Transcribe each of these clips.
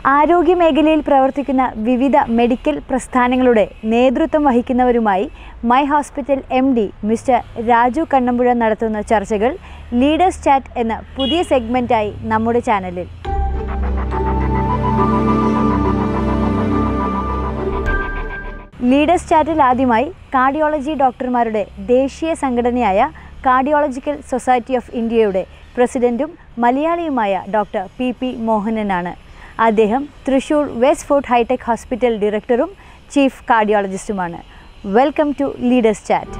ആരോഗ്യമേഖലയിൽ പ്രവർത്തിക്കുന്ന വിവിധ മെഡിക്കൽ പ്രസ്ഥാനങ്ങളുടെ നേതൃത്വം വഹിക്കുന്നവരുമായി my hospital MD mister Raju Kannampuzha നടത്തുന്ന ചർച്ചകൾ ലീഡേഴ്സ് ചാറ്റ് എന്ന പുതിയ സെഗ്മെൻറ്റായി നമ്മുടെ ചാനലിൽ. ലീഡേഴ്സ് ചാറ്റിൽ ആദ്യമായി കാർഡിയോളജി ഡോക്ടർമാരുടെ ദേശീയ സംഘടനയായ കാർഡിയോളജിക്കൽ സൊസൈറ്റി ഓഫ് ഇന്ത്യയുടെ പ്രസിഡൻറ്റും മലയാളിയുമായ ഡോക്ടർ PP മോഹനനാണ്. അദ്ദേഹം Thrissur west fort hitech hospital ഡയറക്ടറും ചീഫ് കാർഡിയോളജിസ്റ്റുമാണ്. Welcome to leaders chat.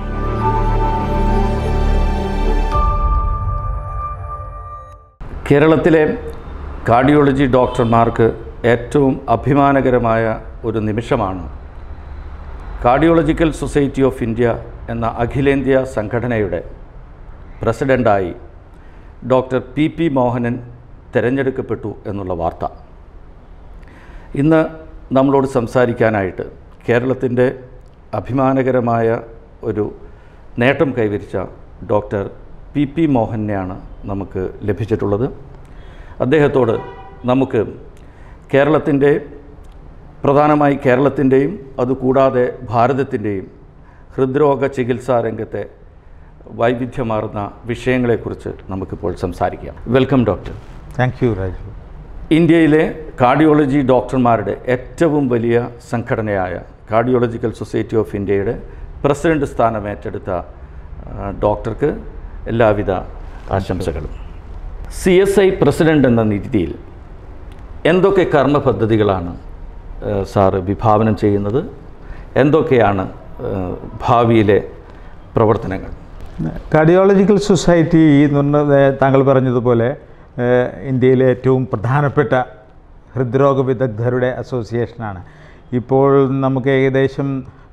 കേരളത്തിലെ കാർഡിയോളജി ഡോക്ടർമാർക്ക് ഏറ്റവും അഭിമാനകരമായ ഒരു നിമിഷമാണ് കാർഡിയോളജിക്കൽ സൊസൈറ്റി ഓഫ് ഇന്ത്യ എന്ന അഖിലേന്ത്യാ സംഘടനയുടെ പ്രസിഡൻ്റായി ഡോക്ടർ PP മോഹനൻ തിരഞ്ഞെടുക്കപ്പെട്ടു എന്നുള്ള വാർത്ത. ഇന്ന് നമ്മളോട് സംസാരിക്കാനായിട്ട് കേരളത്തിൻ്റെ അഭിമാനകരമായ ഒരു നേട്ടം കൈവരിച്ച ഡോക്ടർ PP മോഹനെയാണ് നമുക്ക് ലഭിച്ചിട്ടുള്ളത്. അദ്ദേഹത്തോട് നമുക്ക് പ്രധാനമായി കേരളത്തിൻ്റെയും അതുകൂടാതെ ഭാരതത്തിൻ്റെയും ഹൃദ്രോഗ ചികിത്സാ രംഗത്തെ വൈവിധ്യമാർന്ന വിഷയങ്ങളെക്കുറിച്ച് നമുക്കിപ്പോൾ സംസാരിക്കാം. Welcome doctor. Thank you Raju. ഇന്ത്യയിലെ കാർഡിയോളജി ഡോക്ടർമാരുടെ ഏറ്റവും വലിയ സംഘടനയായ കാർഡിയോളജിക്കൽ സൊസൈറ്റി ഓഫ് ഇന്ത്യയുടെ പ്രസിഡന്റ് സ്ഥാനം ഏറ്റെടുത്ത ഡോക്ടർക്ക് എല്ലാവിധ ആശംസകളും. CSI പ്രസിഡന്റ് എന്ന രീതിയിൽ എന്തൊക്കെ കർമ്മ പദ്ധതികളാണ് സാറ് വിഭാവനം ചെയ്യുന്നത്? എന്തൊക്കെയാണ് ഭാവിയിലെ പ്രവർത്തനങ്ങൾ? കാർഡിയോളജിക്കൽ സൊസൈറ്റി എന്ന് പറഞ്ഞത് താങ്കൾ പറഞ്ഞതുപോലെ ഇന്ത്യയിലെ ഏറ്റവും പ്രധാനപ്പെട്ട ഹൃദ്രോഗ വിദഗ്ധരുടെ അസോസിയേഷനാണ്. ഇപ്പോൾ നമുക്ക് ഏകദേശം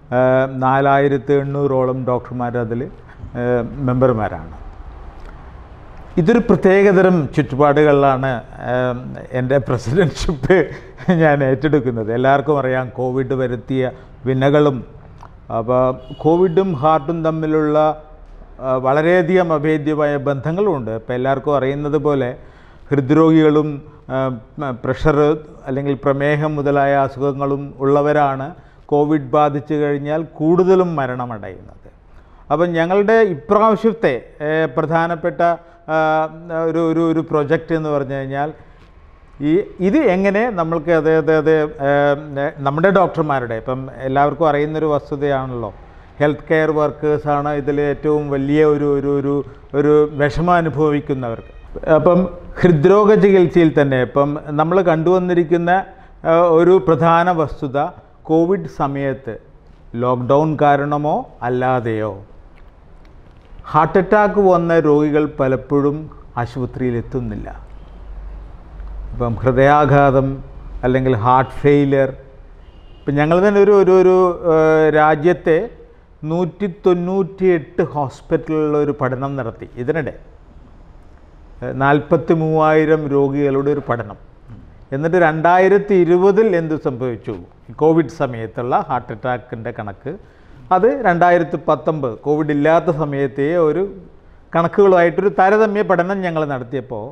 4800ഓളം ഡോക്ടർമാർ അതിൽ മെമ്പർമാരാണ്. ഇതൊരു പ്രത്യേകതരം ചുറ്റുപാടുകളിലാണ് എൻ്റെ പ്രസിഡൻഷിപ്പ് ഞാൻ ഏറ്റെടുക്കുന്നത്. എല്ലാവർക്കും അറിയാം കോവിഡ് വരുത്തിയ വിനകളും. അപ്പോൾ കോവിഡും ഹാർട്ടും തമ്മിലുള്ള വളരെയധികം അഭേദ്യമായ ബന്ധങ്ങളുമുണ്ട്. ഇപ്പോൾ എല്ലാവർക്കും അറിയുന്നത് പോലെ ഹൃദ്രോഗികളും പ്രഷർ അല്ലെങ്കിൽ പ്രമേഹം മുതലായ അസുഖങ്ങളും ഉള്ളവരാണ് കോവിഡ് ബാധിച്ചു കഴിഞ്ഞാൽ കൂടുതലും മരണമടയുന്നത്. അപ്പം ഞങ്ങളുടെ ഇപ്രാവശ്യത്തെ പ്രധാനപ്പെട്ട ഒരു പ്രൊജക്റ്റ് എന്ന് പറഞ്ഞു കഴിഞ്ഞാൽ ഇത് എങ്ങനെ നമ്മൾക്ക് നമ്മുടെ ഡോക്ടർമാരുടെ ഇപ്പം എല്ലാവർക്കും അറിയുന്നൊരു വസ്തുതയാണല്ലോ, ഹെൽത്ത് കെയർ വർക്കേഴ്സാണ് ഇതിൽ ഏറ്റവും വലിയ ഒരു വിഷമം അനുഭവിക്കുന്നവർക്ക്. അപ്പം ഹൃദ്രോഗ ചികിത്സയിൽ തന്നെ ഇപ്പം നമ്മൾ കണ്ടുവന്നിരിക്കുന്ന ഒരു പ്രധാന വസ്തുത, കോവിഡ് സമയത്ത് ലോക്ക്ഡൗൺ കാരണമോ അല്ലാതെയോ ഹാർട്ട് അറ്റാക്ക് വന്ന രോഗികൾ പലപ്പോഴും ആശുപത്രിയിലെത്തുന്നില്ല. ഇപ്പം ഹൃദയാഘാതം അല്ലെങ്കിൽ ഹാർട്ട് ഫെയിലിയർ, ഇപ്പം ഞങ്ങൾ തന്നെ ഒരു രാജ്യത്തെ 198 ഹോസ്പിറ്റലുകളിൽ ഒരു പഠനം നടത്തി. ഇതിനിടെ 43,000 രോഗികളുടെ ഒരു പഠനം. എന്നിട്ട് 2020 എന്ത് സംഭവിച്ചു, കോവിഡ് സമയത്തുള്ള ഹാർട്ട് അറ്റാക്കിൻ്റെ കണക്ക്, അത് 2019 കോവിഡ് ഇല്ലാത്ത സമയത്തെ ഒരു കണക്കുകളുമായിട്ടൊരു താരതമ്യ പഠനം ഞങ്ങൾ നടത്തിയപ്പോൾ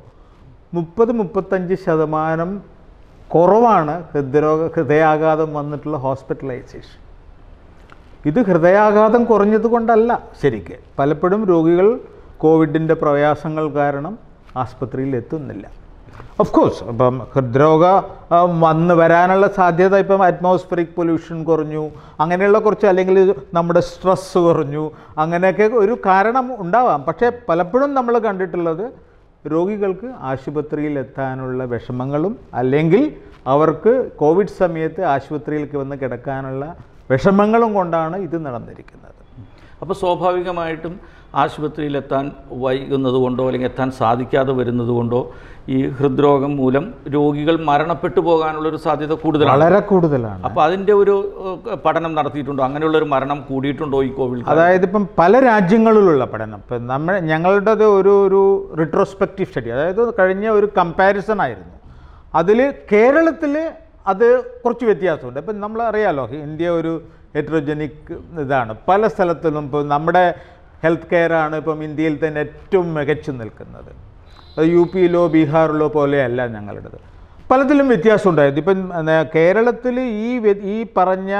30-35% കുറവാണ് ഹൃദയാഘാതം വന്നിട്ടുള്ള ഹോസ്പിറ്റലൈസേഷൻ. ഇത് ഹൃദയാഘാതം കുറഞ്ഞത് കൊണ്ടല്ല, ശരിക്ക് പലപ്പോഴും രോഗികൾ കോവിഡിൻ്റെ പ്രയാസങ്ങൾ കാരണം ആസ്പത്രിയിൽ എത്തുന്നില്ല. ഓഫ് കോഴ്സ് ഇപ്പം ഹൃദ്രോഗം വരാനുള്ള സാധ്യത, ഇപ്പം അറ്റ്മോസ്ഫിയറിക് പൊല്യൂഷൻ കുറഞ്ഞു, അങ്ങനെയുള്ള കുറച്ച്, അല്ലെങ്കിൽ നമ്മുടെ സ്ട്രെസ്സ് കുറഞ്ഞു, അങ്ങനെയൊക്കെ ഒരു കാരണം ഉണ്ടാവാം. പക്ഷേ പലപ്പോഴും നമ്മൾ കണ്ടിട്ടുള്ളത് രോഗികൾക്ക് ആശുപത്രിയിൽ എത്താനുള്ള വിഷമങ്ങളും അല്ലെങ്കിൽ അവർക്ക് കോവിഡ് സമയത്ത് ആശുപത്രിയിലേക്ക് വന്ന് കിടക്കാനുള്ള വിഷമങ്ങളും കൊണ്ടാണ് ഇത് നടന്നിരിക്കുന്നത്. അപ്പോൾ സ്വാഭാവികമായിട്ടും ആശുപത്രിയിലെത്താൻ വൈകുന്നത് കൊണ്ടോ അല്ലെങ്കിൽ എത്താൻ സാധിക്കാതെ വരുന്നത് കൊണ്ടോ ഈ ഹൃദ്രോഗം മൂലം രോഗികൾ മരണപ്പെട്ടു പോകാനുള്ളൊരു സാധ്യത കൂടുതലാണ്, വളരെ കൂടുതലാണ്. അപ്പോൾ അതിൻ്റെ ഒരു പഠനം നടത്തിയിട്ടുണ്ടോ? അങ്ങനെയുള്ളൊരു മരണം കൂടിയിട്ടുണ്ടോ ഈ കോവിഡ്? അതായത് ഇപ്പം പല രാജ്യങ്ങളിലുള്ള പഠനം, ഇപ്പം ഞങ്ങളുടേത് ഒരു റിട്രോസ്പെക്റ്റീവ് സ്റ്റഡി, അതായത് കഴിഞ്ഞ ഒരു കമ്പാരിസൺ ആയിരുന്നു. അതിൽ കേരളത്തിൽ അത് കുറച്ച് വ്യത്യാസമുണ്ട്. ഇപ്പം നമ്മളറിയാലോ, ഇന്ത്യ ഒരു ഹെറ്ററോജനിക് ഇതാണ്. പല സ്ഥലത്തും ഇപ്പോൾ നമ്മുടെ ഹെൽത്ത് കെയറാണ് ഇപ്പം ഇന്ത്യയിൽ തന്നെ ഏറ്റവും മികച്ചു നിൽക്കുന്നത്. UP-യിലോ ബീഹാറിലോ പോലെയല്ല ഞങ്ങളുടേത്. പലതിലും വ്യത്യാസമുണ്ടായിരുന്നു. ഇപ്പം കേരളത്തിൽ ഈ പറഞ്ഞ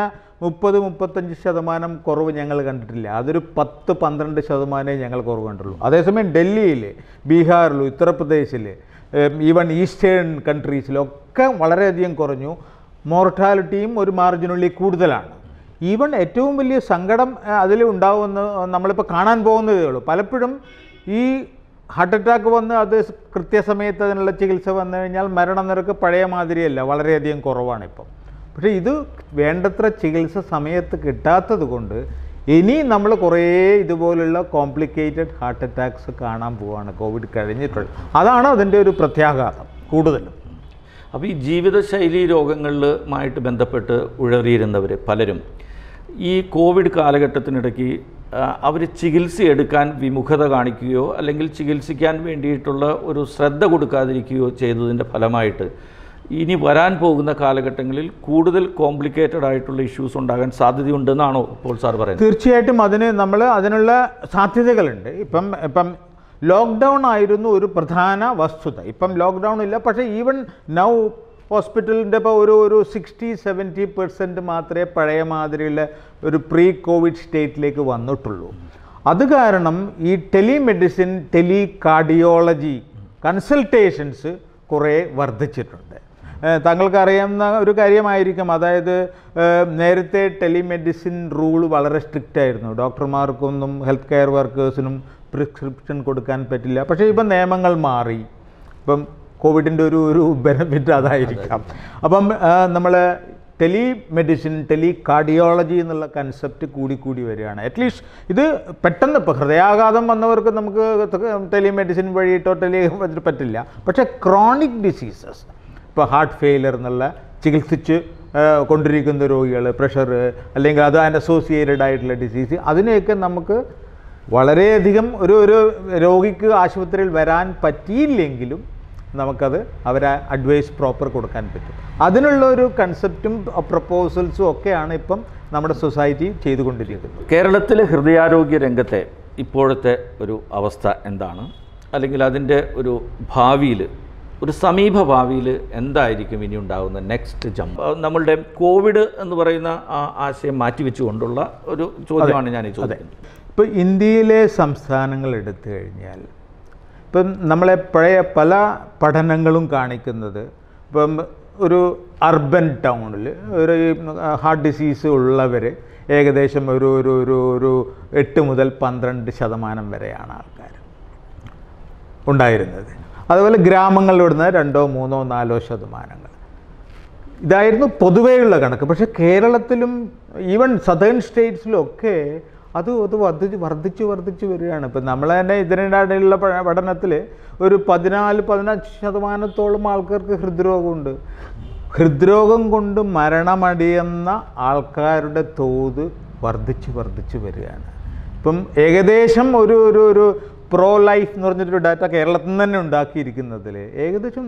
30-35% കുറവ് ഞങ്ങൾ കണ്ടിട്ടില്ല. അതൊരു 10-12% ഞങ്ങൾ കുറവ് കണ്ടുള്ളൂ. അതേസമയം ഡൽഹിയിൽ, ബീഹാറിൽ, ഉത്തർപ്രദേശിൽ, ഈവൻ ഈസ്റ്റേൺ കൺട്രീസിലൊക്കെ വളരെയധികം കുറഞ്ഞു. മോർട്ടാലിറ്റിയും ഒരു മാർജിനുള്ളിൽ കൂടുതലാണ്. ഈവൻ ഏറ്റവും വലിയ സങ്കടം അതിൽ ഉണ്ടാവുമെന്ന് നമ്മളിപ്പോൾ കാണാൻ പോകുന്നതേ ഉള്ളൂ. പലപ്പോഴും ഈ ഹാർട്ട് അറ്റാക്ക് വന്ന് അത് കൃത്യസമയത്ത് അതിനുള്ള ചികിത്സ വന്നു കഴിഞ്ഞാൽ മരണനിരക്ക് പഴയ മാതിരിയല്ല, വളരെയധികം കുറവാണ് ഇപ്പം. പക്ഷേ ഇത് വേണ്ടത്ര ചികിത്സ സമയത്ത് കിട്ടാത്തത് കൊണ്ട് ഇനി നമ്മൾ കുറേ ഇതുപോലുള്ള കോംപ്ലിക്കേറ്റഡ് ഹാർട്ട് അറ്റാക്സ് കാണാൻ പോവുകയാണ് കോവിഡ് കഴിഞ്ഞിട്ടുള്ളത്. അതാണ് അതിൻ്റെ ഒരു പ്രത്യാഘാതം കൂടുതലും. അപ്പോൾ ഈ ജീവിതശൈലി രോഗങ്ങളുമായിട്ട് ബന്ധപ്പെട്ട് ഉഴറിയിരുന്നവർ പലരും ഈ കോവിഡ് കാലഘട്ടത്തിനിടയ്ക്ക് അവർ ചികിത്സ എടുക്കാൻ വിമുഖത കാണിക്കുകയോ അല്ലെങ്കിൽ ചികിത്സിക്കാൻ വേണ്ടിയിട്ടുള്ള ഒരു ശ്രദ്ധ കൊടുക്കാതിരിക്കുകയോ ചെയ്തതിൻ്റെ ഫലമായിട്ട് ഇനി വരാൻ പോകുന്ന കാലഘട്ടങ്ങളിൽ കൂടുതൽ കോംപ്ലിക്കേറ്റഡ് ആയിട്ടുള്ള ഇഷ്യൂസ് ഉണ്ടാകാൻ സാധ്യതയുണ്ടെന്നാണോ ഇപ്പോൾ സാർ പറയുന്നത്? തീർച്ചയായിട്ടും അതിനുള്ള സാധ്യതകളുണ്ട്. ഇപ്പം ലോക്ക്ഡൗൺ ആയിരുന്നു ഒരു പ്രധാന വസ്തുത. ഇപ്പം ലോക്ക്ഡൗൺ ഇല്ല. പക്ഷേ ഈവൻ നൗ ഹോസ്പിറ്റലിൻ്റെ ഇപ്പോൾ ഒരു 60-70% മാത്രമേ പഴയ മാതിരിയുള്ള ഒരു പ്രീ കോവിഡ് സ്റ്റേറ്റിലേക്ക് വന്നിട്ടുള്ളൂ. അത് കാരണം ഈ ടെലിമെഡിസിൻ, ടെലികാർഡിയോളജി കൺസൾട്ടേഷൻസ് കുറേ വർദ്ധിച്ചിട്ടുണ്ട്. താങ്കൾക്കറിയാവുന്ന ഒരു കാര്യമായിരിക്കും. അതായത് നേരത്തെ ടെലിമെഡിസിൻ റൂൾ വളരെ സ്ട്രിക്റ്റ് ആയിരുന്നു. ഡോക്ടർമാർക്കൊന്നും ഹെൽത്ത് കെയർ വർക്കേഴ്സിനും പ്രിസ്ക്രിപ്ഷൻ കൊടുക്കാൻ പറ്റില്ല. പക്ഷേ ഇപ്പം നിയമങ്ങൾ മാറി. ഇപ്പം കോവിഡിൻ്റെ ഒരു ബെനിഫിറ്റ് അതായിരിക്കാം. അപ്പം നമ്മൾ ടെലിമെഡിസിൻ, ടെലികാർഡിയോളജി എന്നുള്ള കൺസെപ്റ്റ് കൂടി വരികയാണ്. അറ്റ്ലീസ്റ്റ് ഇത് പെട്ടെന്ന് ഇപ്പോൾ ഹൃദയാഘാതം വന്നവർക്ക് നമുക്ക് ടെലിമെഡിസിൻ വഴിയിട്ടോ പറ്റില്ല. പക്ഷേ ക്രോണിക് ഡിസീസസ്, ഇപ്പോൾ ഹാർട്ട് ഫെയിലർ എന്നുള്ള ചികിത്സിച്ച് കൊണ്ടിരിക്കുന്ന രോഗികൾ, പ്രഷർ അല്ലെങ്കിൽ അത് അസോസിയേറ്റഡ് ആയിട്ടുള്ള ഡിസീസ്, അതിനെയൊക്കെ നമുക്ക് വളരെയധികം ഒരു രോഗിക്ക് ആശുപത്രിയിൽ വരാൻ പറ്റിയില്ലെങ്കിലും നമുക്കത് അവരെ അഡ്വൈസ് പ്രോപ്പർ കൊടുക്കാൻ പറ്റും. അതിനുള്ള ഒരു കൺസെപ്റ്റും പ്രപ്പോസൽസും ഒക്കെയാണ് ഇപ്പം നമ്മുടെ സൊസൈറ്റി ചെയ്തുകൊണ്ടിരിക്കുന്നത്. കേരളത്തിലെ ഹൃദയാരോഗ്യ രംഗത്തെ ഇപ്പോഴത്തെ ഒരു അവസ്ഥ എന്താണ്? അല്ലെങ്കിൽ അതിൻ്റെ ഒരു ഭാവിയിൽ, ഒരു സമീപ ഭാവിയിൽ എന്തായിരിക്കും ഇനി ഉണ്ടാകുന്ന നെക്സ്റ്റ് ജമ്പ്? നമ്മളുടെ കോവിഡ് എന്ന് പറയുന്ന ആശയം മാറ്റിവെച്ചുകൊണ്ടുള്ള ഒരു ചോദ്യമാണ് ഞാൻ ഈ ചോദിക്കുന്നത്. ഇപ്പോൾ ഇന്ത്യയിലെ സംസ്ഥാനങ്ങൾ എടുത്തു കഴിഞ്ഞാൽ ഇപ്പം നമ്മളെ പഴയ പല പഠനങ്ങളും കാണിക്കുന്നത്, ഇപ്പം ഒരു അർബൻ ടൗണിൽ ഒരു ഹാർട്ട് ഡിസീസ് ഉള്ളവർ ഏകദേശം ഒരു 8 മുതൽ 12% വരെയാണ് ആൾക്കാർ ഉണ്ടായിരുന്നത്. അതുപോലെ ഗ്രാമങ്ങളിലിടുന്ന 2, 3, 4%. ഇതായിരുന്നു പൊതുവെയുള്ള കണക്ക്. പക്ഷേ കേരളത്തിലും ഈവൻ സദേൺ സ്റ്റേറ്റ്സിലൊക്കെ അത് വർദ്ധിച്ചു വരികയാണ്. ഇപ്പം നമ്മൾ തന്നെ ഇതിനിടയിലുള്ള പഠനത്തിൽ ഒരു 14-15% ആൾക്കാർക്ക് ഹൃദ്രോഗമുണ്ട്. ഹൃദ്രോഗം കൊണ്ട് മരണമടയുന്ന ആൾക്കാരുടെ തോത് വർദ്ധിച്ചു വരികയാണ്. ഇപ്പം ഏകദേശം ഒരു പ്രോ ലൈഫ് എന്ന് പറഞ്ഞിട്ടൊരു ഡാറ്റ കേരളത്തിൽ നിന്ന് തന്നെ ഉണ്ടാക്കിയിരിക്കുന്നതിൽ ഏകദേശം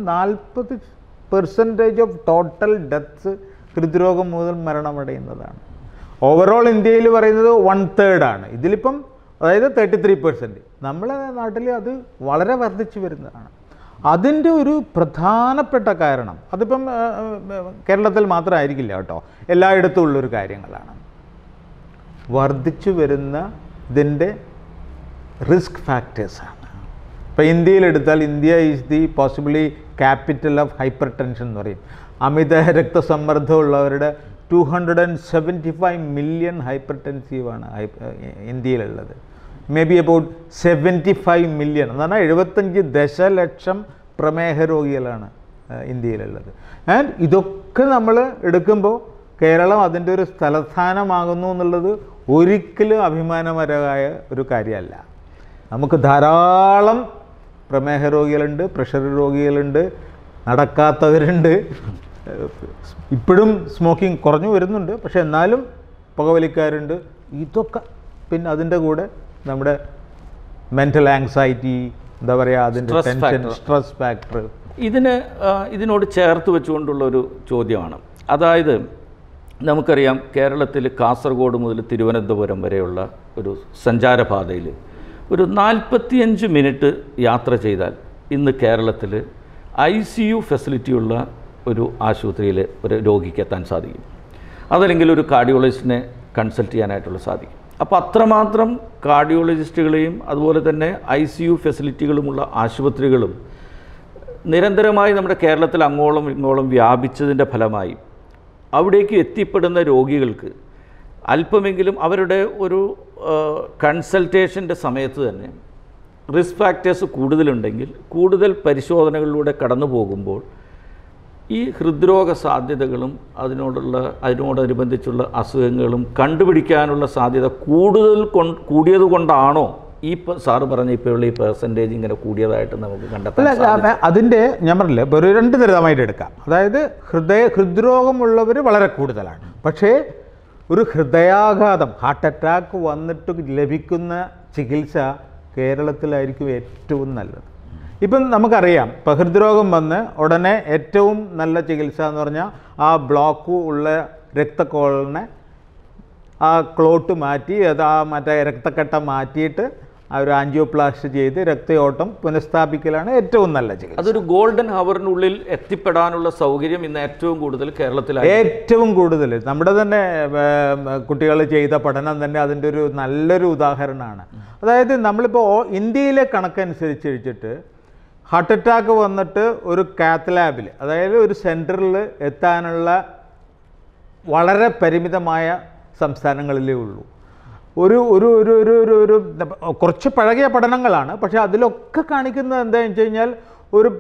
40% ഓഫ് ടോട്ടൽ ഡെത്ത്സ് ഹൃദ്രോഗം മുതൽ മരണമടയുന്നതാണ്. ഓവറോൾ ഇന്ത്യയിൽ പറയുന്നത് 1/3 ആണ്. ഇതിലിപ്പം അതായത് 33%. നമ്മളെ നാട്ടിൽ അത് വളരെ വർദ്ധിച്ചു വരുന്നതാണ്. അതിൻ്റെ ഒരു പ്രധാനപ്പെട്ട കാരണം, അതിപ്പം കേരളത്തിൽ മാത്രമായിരിക്കില്ല കേട്ടോ, എല്ലായിടത്തും ഉള്ളൊരു കാര്യങ്ങളാണ്. വർദ്ധിച്ചു വരുന്ന ഇതിൻ്റെ റിസ്ക് ഫാക്ടേഴ്സാണ്. ഇപ്പോൾ ഇന്ത്യയിലെടുത്താൽ India is the possibly capital of hypertension എന്ന് പറയും. അമിത രക്തസമ്മർദ്ദമുള്ളവരുടെ 275 മില്യൺ ഹൈപ്പർ ടെൻസീവാണ് ഇന്ത്യയിലുള്ളത്. മേ ബി അബൌട്ട് 75 മില്യൺ എന്ന് പറഞ്ഞാൽ 75 ദശലക്ഷം പ്രമേഹ രോഗികളാണ് ഇന്ത്യയിലുള്ളത്. ആൻഡ് ഇതൊക്കെ നമ്മൾ എടുക്കുമ്പോൾ കേരളം അതിൻ്റെ ഒരു തലസ്ഥാനമാകുന്നു എന്നുള്ളത് ഒരിക്കലും അഭിമാനകരമായ ഒരു കാര്യമല്ല. നമുക്ക് ധാരാളം പ്രമേഹ രോഗികളുണ്ട്, പ്രഷർ രോഗികളുണ്ട്, നടക്കാത്തവരുണ്ട്. ഇപ്പോഴും സ്മോക്കിംഗ് കുറഞ്ഞു വരുന്നുണ്ട്, പക്ഷെ എന്നാലും പുകവലിക്കാരുണ്ട്. ഇതൊക്കെ പിന്നെ അതിൻ്റെ കൂടെ നമ്മുടെ മെൻ്റൽ ആങ്സൈറ്റി, എന്താ പറയുക, അതിൻ്റെ ടെൻഷൻ, സ്ട്രെസ് ഫാക്ടർ, ഇതിനോട് ചേർത്ത് വെച്ചുകൊണ്ടുള്ളൊരു ചോദ്യമാണ്. അതായത് നമുക്കറിയാം കേരളത്തിൽ കാസർഗോഡ് മുതൽ തിരുവനന്തപുരം വരെയുള്ള ഒരു സഞ്ചാരപാതയിൽ ഒരു 45 മിനിറ്റ് യാത്ര ചെയ്താൽ ഇന്ന് കേരളത്തിൽ ICU ഫെസിലിറ്റിയുള്ള ഒരു ആശുപത്രിയിൽ ഒരു രോഗിക്ക് എത്താൻ സാധിക്കും, അതല്ലെങ്കിൽ ഒരു കാർഡിയോളജിസ്റ്റിനെ കൺസൾട്ട് ചെയ്യാനായിട്ടുള്ള സാധിക്കും. അപ്പോൾ അത്രമാത്രം കാർഡിയോളജിസ്റ്റുകളെയും അതുപോലെ തന്നെ ICU ഫെസിലിറ്റികളുമുള്ള ആശുപത്രികളും നിരന്തരമായി നമ്മുടെ കേരളത്തിൽ അങ്ങോളം ഇങ്ങോളം വ്യാപിച്ചതിൻ്റെ ഫലമായി അവിടേക്ക് എത്തിപ്പെടുന്ന രോഗികൾക്ക് അല്പമെങ്കിലും അവരുടെ ഒരു കൺസൾട്ടേഷൻ്റെ സമയത്ത് തന്നെ റിസ്ക് ഫാക്ടേഴ്സ് കൂടുതലുണ്ടെങ്കിൽ കൂടുതൽ പരിശോധനകളിലൂടെ കടന്നു പോകുമ്പോൾ ഈ ഹൃദ്രോഗ സാധ്യതകളും അതിനോടനുബന്ധിച്ചുള്ള അസുഖങ്ങളും കണ്ടുപിടിക്കാനുള്ള സാധ്യത കൂടിയത് കൊണ്ടാണോ ഈ സാറ് പറഞ്ഞ ഇപ്പോഴുള്ള ഈ പെർസെൻറ്റേജ് ഇങ്ങനെ കൂടിയതായിട്ട് നമുക്ക് കണ്ടെത്താൻ? അതിൻ്റെ ഞാൻ പറഞ്ഞില്ല, ഒരു 2 തരമായിട്ട് എടുക്കാം. അതായത് ഹൃദ്രോഗമുള്ളവർ വളരെ കൂടുതലാണ്. പക്ഷേ ഒരു ഹൃദയാഘാതം, ഹാർട്ട് അറ്റാക്ക് വന്നിട്ട് ലഭിക്കുന്ന ചികിത്സ കേരളത്തിലായിരിക്കും ഏറ്റവും നല്ലത്. ഇപ്പം നമുക്കറിയാം, ഇപ്പോൾ ഹൃദ്രോഗം വന്ന് ഉടനെ ഏറ്റവും നല്ല ചികിത്സ എന്ന് പറഞ്ഞാൽ ആ ബ്ലോക്ക് ഉള്ള രക്തക്കോളിനെ ആ ക്ലോട്ട് മാറ്റി മറ്റേ രക്തക്കട്ട മാറ്റിയിട്ട് ഒരു ആൻജിയോപ്ലാസ്റ്റി ചെയ്ത് രക്തയോട്ടം പുനഃസ്ഥാപിക്കലാണ് ഏറ്റവും നല്ല ചികിത്സ. അതൊരു ഗോൾഡൻ ഹവറിനുള്ളിൽ എത്തിപ്പെടാനുള്ള സൗകര്യം ഇന്ന് ഏറ്റവും കൂടുതൽ കേരളത്തിലാണ്. ഏറ്റവും കൂടുതൽ നമ്മുടെ തന്നെ കുട്ടികൾ ചെയ്ത പഠനം തന്നെ അതിൻ്റെ ഒരു നല്ലൊരു ഉദാഹരണമാണ്. അതായത് നമ്മളിപ്പോൾ ഇന്ത്യയിലെ കണക്കനുസരിച്ച് വെച്ചിട്ട് ഹാർട്ട് അറ്റാക്ക് വന്നിട്ട് ഒരു കാത്ത് ലാബിൽ, അതായത് ഒരു സെൻറ്ററിൽ എത്താനുള്ള വളരെ പരിമിതമായ സംസ്ഥാനങ്ങളിലേ ഉള്ളൂ. ഒരു ഒരു ഒരു ഒരു ഒരു ഒരു കുറച്ച് പഴകിയ പഠനങ്ങളാണ്. പക്ഷേ അതിലൊക്കെ കാണിക്കുന്നത് എന്താണെന്ന് വെച്ച് കഴിഞ്ഞാൽ ഒരു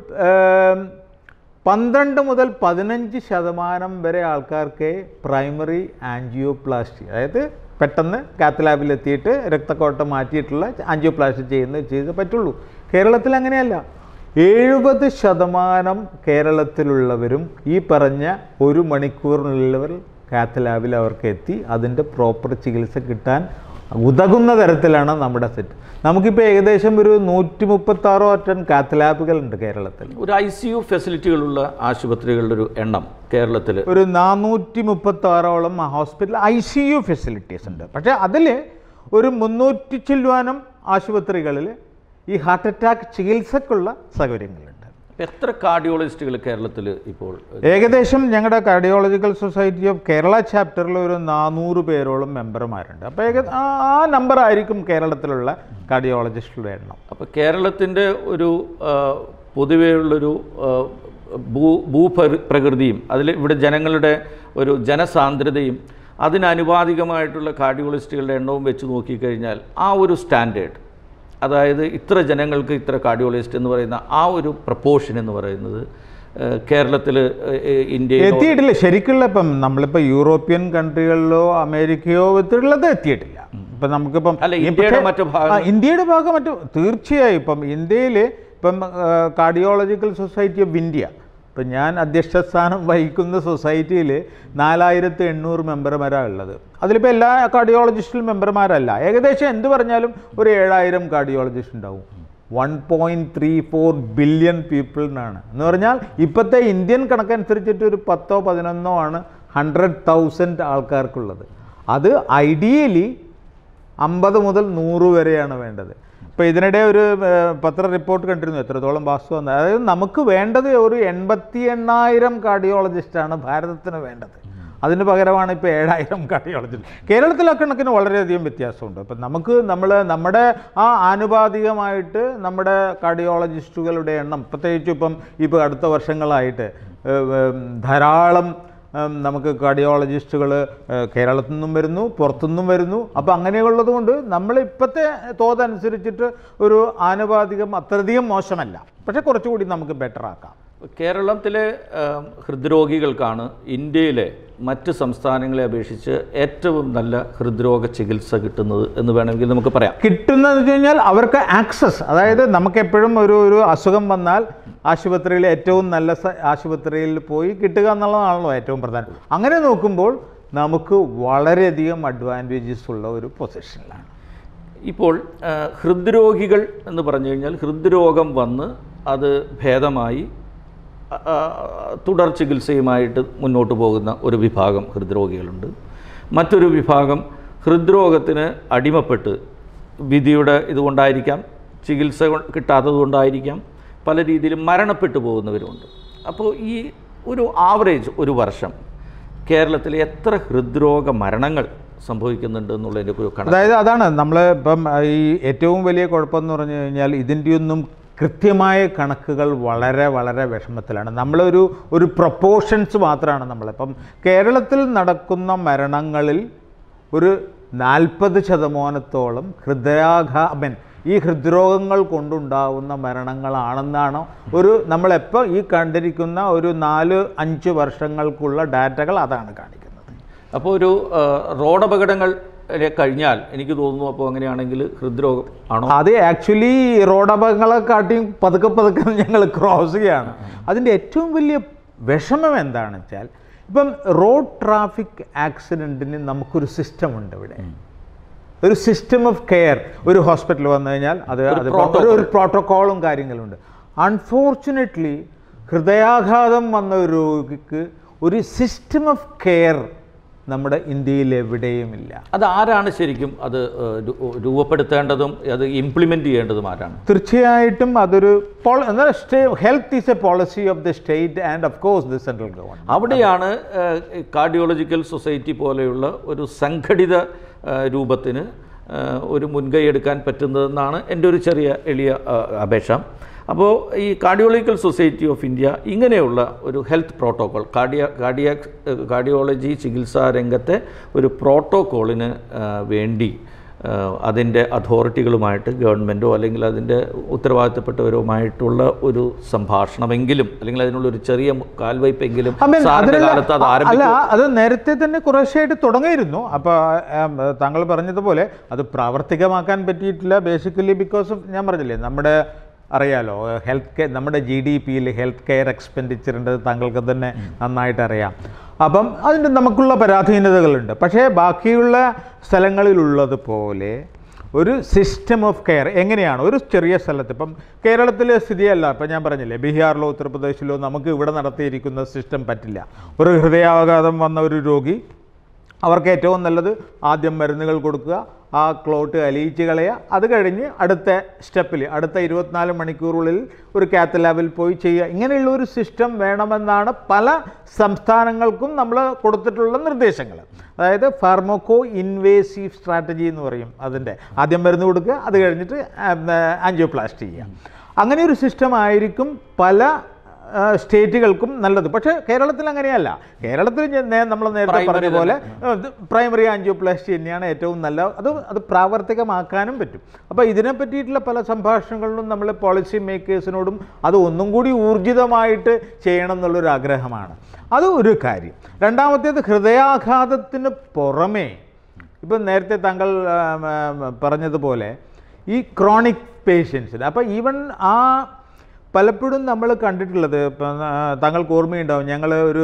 12 മുതൽ 15% വരെ ആൾക്കാർക്ക് പ്രൈമറി ആൻജിയോപ്ലാസ്റ്റി, അതായത് പെട്ടെന്ന് കാത്ത് ലാബിലെത്തിയിട്ട് രക്തക്കോട്ട മാറ്റിയിട്ടുള്ള ആൻജിയോപ്ലാസ്റ്റി ചെയ്ത് പറ്റുള്ളൂ. കേരളത്തിൽ അങ്ങനെയല്ല. 70% കേരളത്തിലുള്ളവരും ഈ പറഞ്ഞ 1 മണിക്കൂറിനുള്ളവർ കാത്ത് ലാബിൽ അവർക്ക് എത്തി അതിൻ്റെ പ്രോപ്പർ ചികിത്സ കിട്ടാൻ ഉതകുന്ന തരത്തിലാണ് നമ്മുടെ സെറ്റ്. നമുക്കിപ്പോൾ ഏകദേശം ഒരു 136 കാത്ത് ലാബുകളുണ്ട് കേരളത്തിൽ. ഒരു ICU ഫെസിലിറ്റികളുള്ള ആശുപത്രികളുടെ ഒരു എണ്ണം കേരളത്തിൽ ഒരു 436 ഹോസ്പിറ്റൽ ICU ഫെസിലിറ്റീസ് ഉണ്ട്. പക്ഷേ അതിൽ ഒരു 300 ചില്ലുവാനം ആശുപത്രികളിൽ ഈ ഹാർട്ട് അറ്റാക്ക് ചികിത്സക്കുള്ള സൗകര്യങ്ങളുണ്ട്. എത്ര കാർഡിയോളജിസ്റ്റുകൾ കേരളത്തിൽ ഇപ്പോൾ? ഏകദേശം ഞങ്ങളുടെ കാർഡിയോളജിക്കൽ സൊസൈറ്റി ഓഫ് കേരള ചാപ്റ്ററിൽ ഒരു 400 പേരോളം മെമ്പർമാരുണ്ട്. അപ്പോൾ ആ നമ്പറായിരിക്കും കേരളത്തിലുള്ള കാർഡിയോളജിസ്റ്റുകളുടെ എണ്ണം. അപ്പോൾ കേരളത്തിൻ്റെ ഒരു പൊതുവെയുള്ളൊരു ഭൂപ്രകൃതിയും ഇവിടെ ജനങ്ങളുടെ ഒരു ജനസാന്ദ്രതയും അതിനനുപാതികമായിട്ടുള്ള കാർഡിയോളജിസ്റ്റുകളുടെ എണ്ണവും വെച്ച് നോക്കിക്കഴിഞ്ഞാൽ ആ ഒരു സ്റ്റാൻഡേർഡ്, അതായത് ഇത്ര ജനങ്ങൾക്ക് ഇത്ര കാർഡിയോളജിസ്റ്റ് എന്ന് പറയുന്ന ആ ഒരു പ്രപ്പോർഷൻ എന്ന് പറയുന്നത് കേരളത്തിൽ ഇന്ത്യയിൽ എത്തിയിട്ടില്ല ശരിക്കുള്ള. ഇപ്പം നമ്മളിപ്പോൾ യൂറോപ്യൻ കൺട്രികളിലോ അമേരിക്കയോ എത്തിയിട്ടുള്ളത് എത്തിയിട്ടില്ല. ഇപ്പം നമുക്കിപ്പം ഇന്ത്യയുടെ ഭാഗം തീർച്ചയായും ഇപ്പം ഇന്ത്യയിൽ ഇപ്പം കാർഡിയോളജിക്കൽ സൊസൈറ്റി ഓഫ് ഇന്ത്യ, ഇപ്പം ഞാൻ അധ്യക്ഷസ്ഥാനം വഹിക്കുന്ന സൊസൈറ്റിയിൽ 4800 മെമ്പർമാരാണ് ഉള്ളത്. അതിലിപ്പോൾ എല്ലാ കാർഡിയോളജിസ്റ്റിലും മെമ്പർമാരല്ല. ഏകദേശം എന്ത് പറഞ്ഞാലും ഒരു 7000 കാർഡിയോളജിസ്റ്റ് ഉണ്ടാവും. 1.34 ബില്യൺ പീപ്പിൾ എന്നാണ്. എന്ന് പറഞ്ഞാൽ ഇപ്പോഴത്തെ ഇന്ത്യൻ കണക്കനുസരിച്ചിട്ട് ഒരു 10-11 ആണ് 100,000 ആൾക്കാർക്കുള്ളത്. അത് ഐഡിയലി 50 മുതൽ 100 വരെയാണ് വേണ്ടത്. ഇപ്പോൾ ഇതിനിടെ ഒരു പത്ര റിപ്പോർട്ട് കണ്ടിരുന്നു, എത്രത്തോളം വാസ്തവം. അതായത് നമുക്ക് വേണ്ടത് ഒരു 88,000 കാർഡിയോളജിസ്റ്റാണ് ഭാരതത്തിന് വേണ്ടത്. അതിന് പകരമാണ് ഇപ്പോൾ 7,000 കാർഡിയോളജിസ്റ്റ്. കേരളത്തിലെ കണക്കിന് വളരെയധികം വ്യത്യാസമുണ്ട്. ഇപ്പം നമ്മുടെ ആ ആനുപാതികമായിട്ട് നമ്മുടെ കാർഡിയോളജിസ്റ്റുകളുടെ എണ്ണം, പ്രത്യേകിച്ചും ഇപ്പോൾ അടുത്ത വർഷങ്ങളായിട്ട് ധാരാളം നമുക്ക് കാർഡിയോളജിസ്റ്റുകൾ കേരളത്തിൽ നിന്നും വരുന്നു, പുറത്തുനിന്നും വരുന്നു. അപ്പോൾ അങ്ങനെയുള്ളത് കൊണ്ട് നമ്മൾ ഇപ്പോഴത്തെ തോതനുസരിച്ചിട്ട് ഒരു ആനുപാതികം അത്രയധികം മോശമല്ല, പക്ഷേ കുറച്ചുകൂടി നമുക്ക് ബെറ്റർ ആക്കാം. കേരളത്തിലെ ഹൃദ്രോഗികൾക്കാണ് ഇന്ത്യയിലെ മറ്റ് സംസ്ഥാനങ്ങളെ അപേക്ഷിച്ച് ഏറ്റവും നല്ല ഹൃദ്രോഗ ചികിത്സ കിട്ടുന്നത് എന്ന് വേണമെങ്കിൽ നമുക്ക് പറയാം. കിട്ടുന്നതെന്ന് വെച്ച് കഴിഞ്ഞാൽ അവർക്ക് ആക്സസ്, അതായത് നമുക്കെപ്പോഴും ഒരു അസുഖം വന്നാൽ ആശുപത്രിയിൽ ഏറ്റവും നല്ല ആശുപത്രിയിൽ പോയി കിട്ടുക എന്നുള്ളതാണല്ലോ ഏറ്റവും പ്രധാനം. അങ്ങനെ നോക്കുമ്പോൾ നമുക്ക് വളരെയധികം അഡ്വാൻറ്റേജസ് ഉള്ള ഒരു പൊസിഷനിലാണ് ഇപ്പോൾ. ഹൃദ്രോഗികൾ എന്ന് പറഞ്ഞു കഴിഞ്ഞാൽ ഹൃദ്രോഗം വന്ന് അത് ഭേദമായി തുടർ ചികിത്സയുമായിട്ട് മുന്നോട്ട് പോകുന്ന ഒരു വിഭാഗം ഹൃദ്രോഗികളുണ്ട്. മറ്റൊരു വിഭാഗം ഹൃദ്രോഗത്തിന് അടിമപ്പെട്ട് വിധിയുടെ ഇതുകൊണ്ടായിരിക്കാം, ചികിത്സ കിട്ടാത്തത് കൊണ്ടായിരിക്കാം, പല രീതിയിലും മരണപ്പെട്ടു പോകുന്നവരുമുണ്ട്. അപ്പോൾ ഈ ഒരു ആവറേജ് ഒരു വർഷം കേരളത്തിൽ എത്ര ഹൃദ്രോഗ മരണങ്ങൾ സംഭവിക്കുന്നുണ്ട് എന്നുള്ളതിൻ്റെ ഒരു കണക്ക്? അതായത് അതാണ് നമ്മൾ ഇപ്പം ഈ ഏറ്റവും വലിയ കുഴപ്പമെന്ന് പറഞ്ഞു കഴിഞ്ഞാൽ ഇതിൻ്റെയൊന്നും കൃത്യമായ കണക്കുകൾ വളരെ വളരെ വിഷമത്തിലാണ്. നമ്മളൊരു പ്രൊപ്പോർഷൻസ് മാത്രമാണ് നമ്മളിപ്പം കേരളത്തിൽ നടക്കുന്ന മരണങ്ങളിൽ ഒരു 40% ഈ ഹൃദ്രോഗങ്ങൾ കൊണ്ടുണ്ടാകുന്ന മരണങ്ങളാണെന്നാണ് നമ്മളെപ്പോൾ ഈ കണ്ടിരിക്കുന്ന ഒരു 4-5 വർഷങ്ങൾക്കുള്ള ഡാറ്റകൾ അതാണ് കാണിക്കുന്നത്. അപ്പോൾ ഒരു റോഡപകടങ്ങൾ കഴിഞ്ഞാൽ എനിക്ക് തോന്നുന്നു അപ്പോൾ അങ്ങനെയാണെങ്കിൽ ഹൃദ്രോഗം ആണോ? അത് ആക്ച്വലി റോഡപകടങ്ങളെക്കാട്ടിയും പതുക്കെ ഞങ്ങൾ ക്രോസ് ചെയ്യുകയാണ്. അതിൻ്റെ ഏറ്റവും വലിയ വിഷമം എന്താണെന്ന് വെച്ചാൽ ഇപ്പം റോഡ് ട്രാഫിക് ആക്സിഡൻറ്റിന് നമുക്കൊരു സിസ്റ്റമുണ്ട് ഇവിടെ, ഒരു സിസ്റ്റം ഓഫ് കെയർ. ഒരു ഹോസ്പിറ്റൽ വന്നു കഴിഞ്ഞാൽ ഒരു പ്രോട്ടോക്കോളും കാര്യങ്ങളുണ്ട്. അൺഫോർച്ചുനേറ്റ്ലി ഹൃദയാഘാതം വന്ന ഒരു രോഗിക്ക് ഒരു സിസ്റ്റം ഓഫ് കെയർ നമ്മുടെ ഇന്ത്യയിൽ എവിടെയുമില്ല. അത് ആരാണ് ശരിക്കും അത് രൂപപ്പെടുത്തേണ്ടതും അത് ഇംപ്ലിമെൻ്റ് ചെയ്യേണ്ടതും ആരാണ്? തീർച്ചയായിട്ടും അതൊരു health is a policy of the state and of course the central government. അവിടെയാണ് കാർഡിയോളജിക്കൽ സൊസൈറ്റി പോലെയുള്ള ഒരു സംഘടിത രൂപത്തിന് ഒരു മുൻകൈ എടുക്കാൻ പറ്റുന്നതെന്നാണ് എൻ്റെ ഒരു ചെറിയ എളിയ അപേക്ഷ. അപ്പോൾ ഈ കാർഡിയോളജിക്കൽ സൊസൈറ്റി ഓഫ് ഇന്ത്യ ഇങ്ങനെയുള്ള ഒരു ഹെൽത്ത് പ്രോട്ടോക്കോൾ കാർഡിയോളജി ചികിത്സാ രംഗത്തെ ഒരു പ്രോട്ടോക്കോളിന് വേണ്ടി അതിൻ്റെ അതോറിറ്റികളുമായിട്ട് ഗവൺമെൻറ്റോ അല്ലെങ്കിൽ അതിൻ്റെ ഉത്തരവാദിത്തപ്പെട്ടവരുമായിട്ടുള്ള ഒരു സംഭാഷണമെങ്കിലും അല്ലെങ്കിൽ അതിനുള്ളൊരു ചെറിയ കാൽവയ്പ്പെങ്കിലും കാലത്ത് അത് ആരംഭിക്കും. അത് നേരത്തെ തന്നെ കുറേശ്ശായിട്ട് തുടങ്ങിയിരുന്നു. അപ്പോൾ താങ്കൾ പറഞ്ഞതുപോലെ അത് പ്രാവർത്തികമാക്കാൻ പറ്റിയിട്ടില്ല. ബേസിക്കലി ബിക്കോസ് ഓഫ് ഞാൻ പറഞ്ഞില്ലേ, നമ്മുടെ അറിയാലോ നമ്മുടെ GDP-യിൽ ഹെൽത്ത് കെയർ എക്സ്പെൻഡിച്ചറിൻ്റെ താങ്കൾക്ക് തന്നെ നന്നായിട്ട് അറിയാം. അപ്പം അതിൻ്റെ നമുക്കുള്ള പരാധീനതകളുണ്ട്. പക്ഷേ ബാക്കിയുള്ള സ്ഥലങ്ങളിലുള്ളതുപോലെ ഒരു സിസ്റ്റം ഓഫ് കെയർ എങ്ങനെയാണ് ഒരു ചെറിയ സ്ഥലത്ത്, ഇപ്പം കേരളത്തിലെ സ്ഥിതിയല്ല, ഇപ്പം ഞാൻ പറഞ്ഞില്ലേ ബീഹാറിലോ ഉത്തർപ്രദേശിലോ നമുക്ക് ഇവിടെ നടത്തിയിരിക്കുന്ന സിസ്റ്റം പറ്റില്ല. ഒരു ഹൃദയാഘാതം വന്ന ഒരു രോഗി, അവർക്ക് ഏറ്റവും നല്ലത് ആദ്യം മരുന്നുകൾ കൊടുക്കുക, ആ ക്ലോട്ട് അലിയിച്ച് കളയുക, അത് കഴിഞ്ഞ് അടുത്ത സ്റ്റെപ്പിൽ അടുത്ത 24 മണിക്കൂറുള്ളിൽ ഒരു കാത്ത് ലാബിൽ പോയി ചെയ്യുക. ഇങ്ങനെയുള്ള ഒരു സിസ്റ്റം വേണമെന്നാണ് പല സംസ്ഥാനങ്ങൾക്കും നമ്മൾ കൊടുത്തിട്ടുള്ള നിർദ്ദേശങ്ങൾ. അതായത് ഫാർമോക്കോ ഇൻവേസീവ് സ്ട്രാറ്റജി എന്ന് പറയും. അതിൻ്റെ ആദ്യം മരുന്ന് കൊടുക്കുക, അത് കഴിഞ്ഞിട്ട് ആൻജിയോപ്ലാസ്റ്റി ചെയ്യുക. അങ്ങനെ ഒരു സിസ്റ്റം ആയിരിക്കും പല സ്റ്റേറ്റുകൾക്കും നല്ലത്. പക്ഷേ കേരളത്തിൽ അങ്ങനെയല്ല. കേരളത്തിൽ നമ്മൾ നേരത്തെ പറഞ്ഞ പോലെ പ്രൈമറി ആൻജിയോപ്ലാസ്റ്റി തന്നെയാണ് ഏറ്റവും നല്ല. അത് പ്രാവർത്തികമാക്കാനും പറ്റും. അപ്പോൾ ഇതിനെ പറ്റിയിട്ടുള്ള പല സംഭാഷണങ്ങളിലും നമ്മൾ പോളിസി മേക്കേഴ്സിനോടും അത് ഒന്നും കൂടി ഊർജിതമായിട്ട് ചെയ്യണം എന്നുള്ളൊരു ആഗ്രഹമാണ്. അത് ഒരു കാര്യം. രണ്ടാമത്തേത് ഹൃദയാഘാതത്തിന് പുറമേ ഇപ്പം നേരത്തെ താങ്കൾ പറഞ്ഞതുപോലെ ഈ ക്രോണിക് പേഷ്യൻസിന്, അപ്പോൾ ഈവൻ പലപ്പോഴും നമ്മൾ കണ്ടിട്ടുള്ളത്, ഇപ്പം താങ്കൾക്ക് ഓർമ്മയുണ്ടാവും, ഞങ്ങൾ ഒരു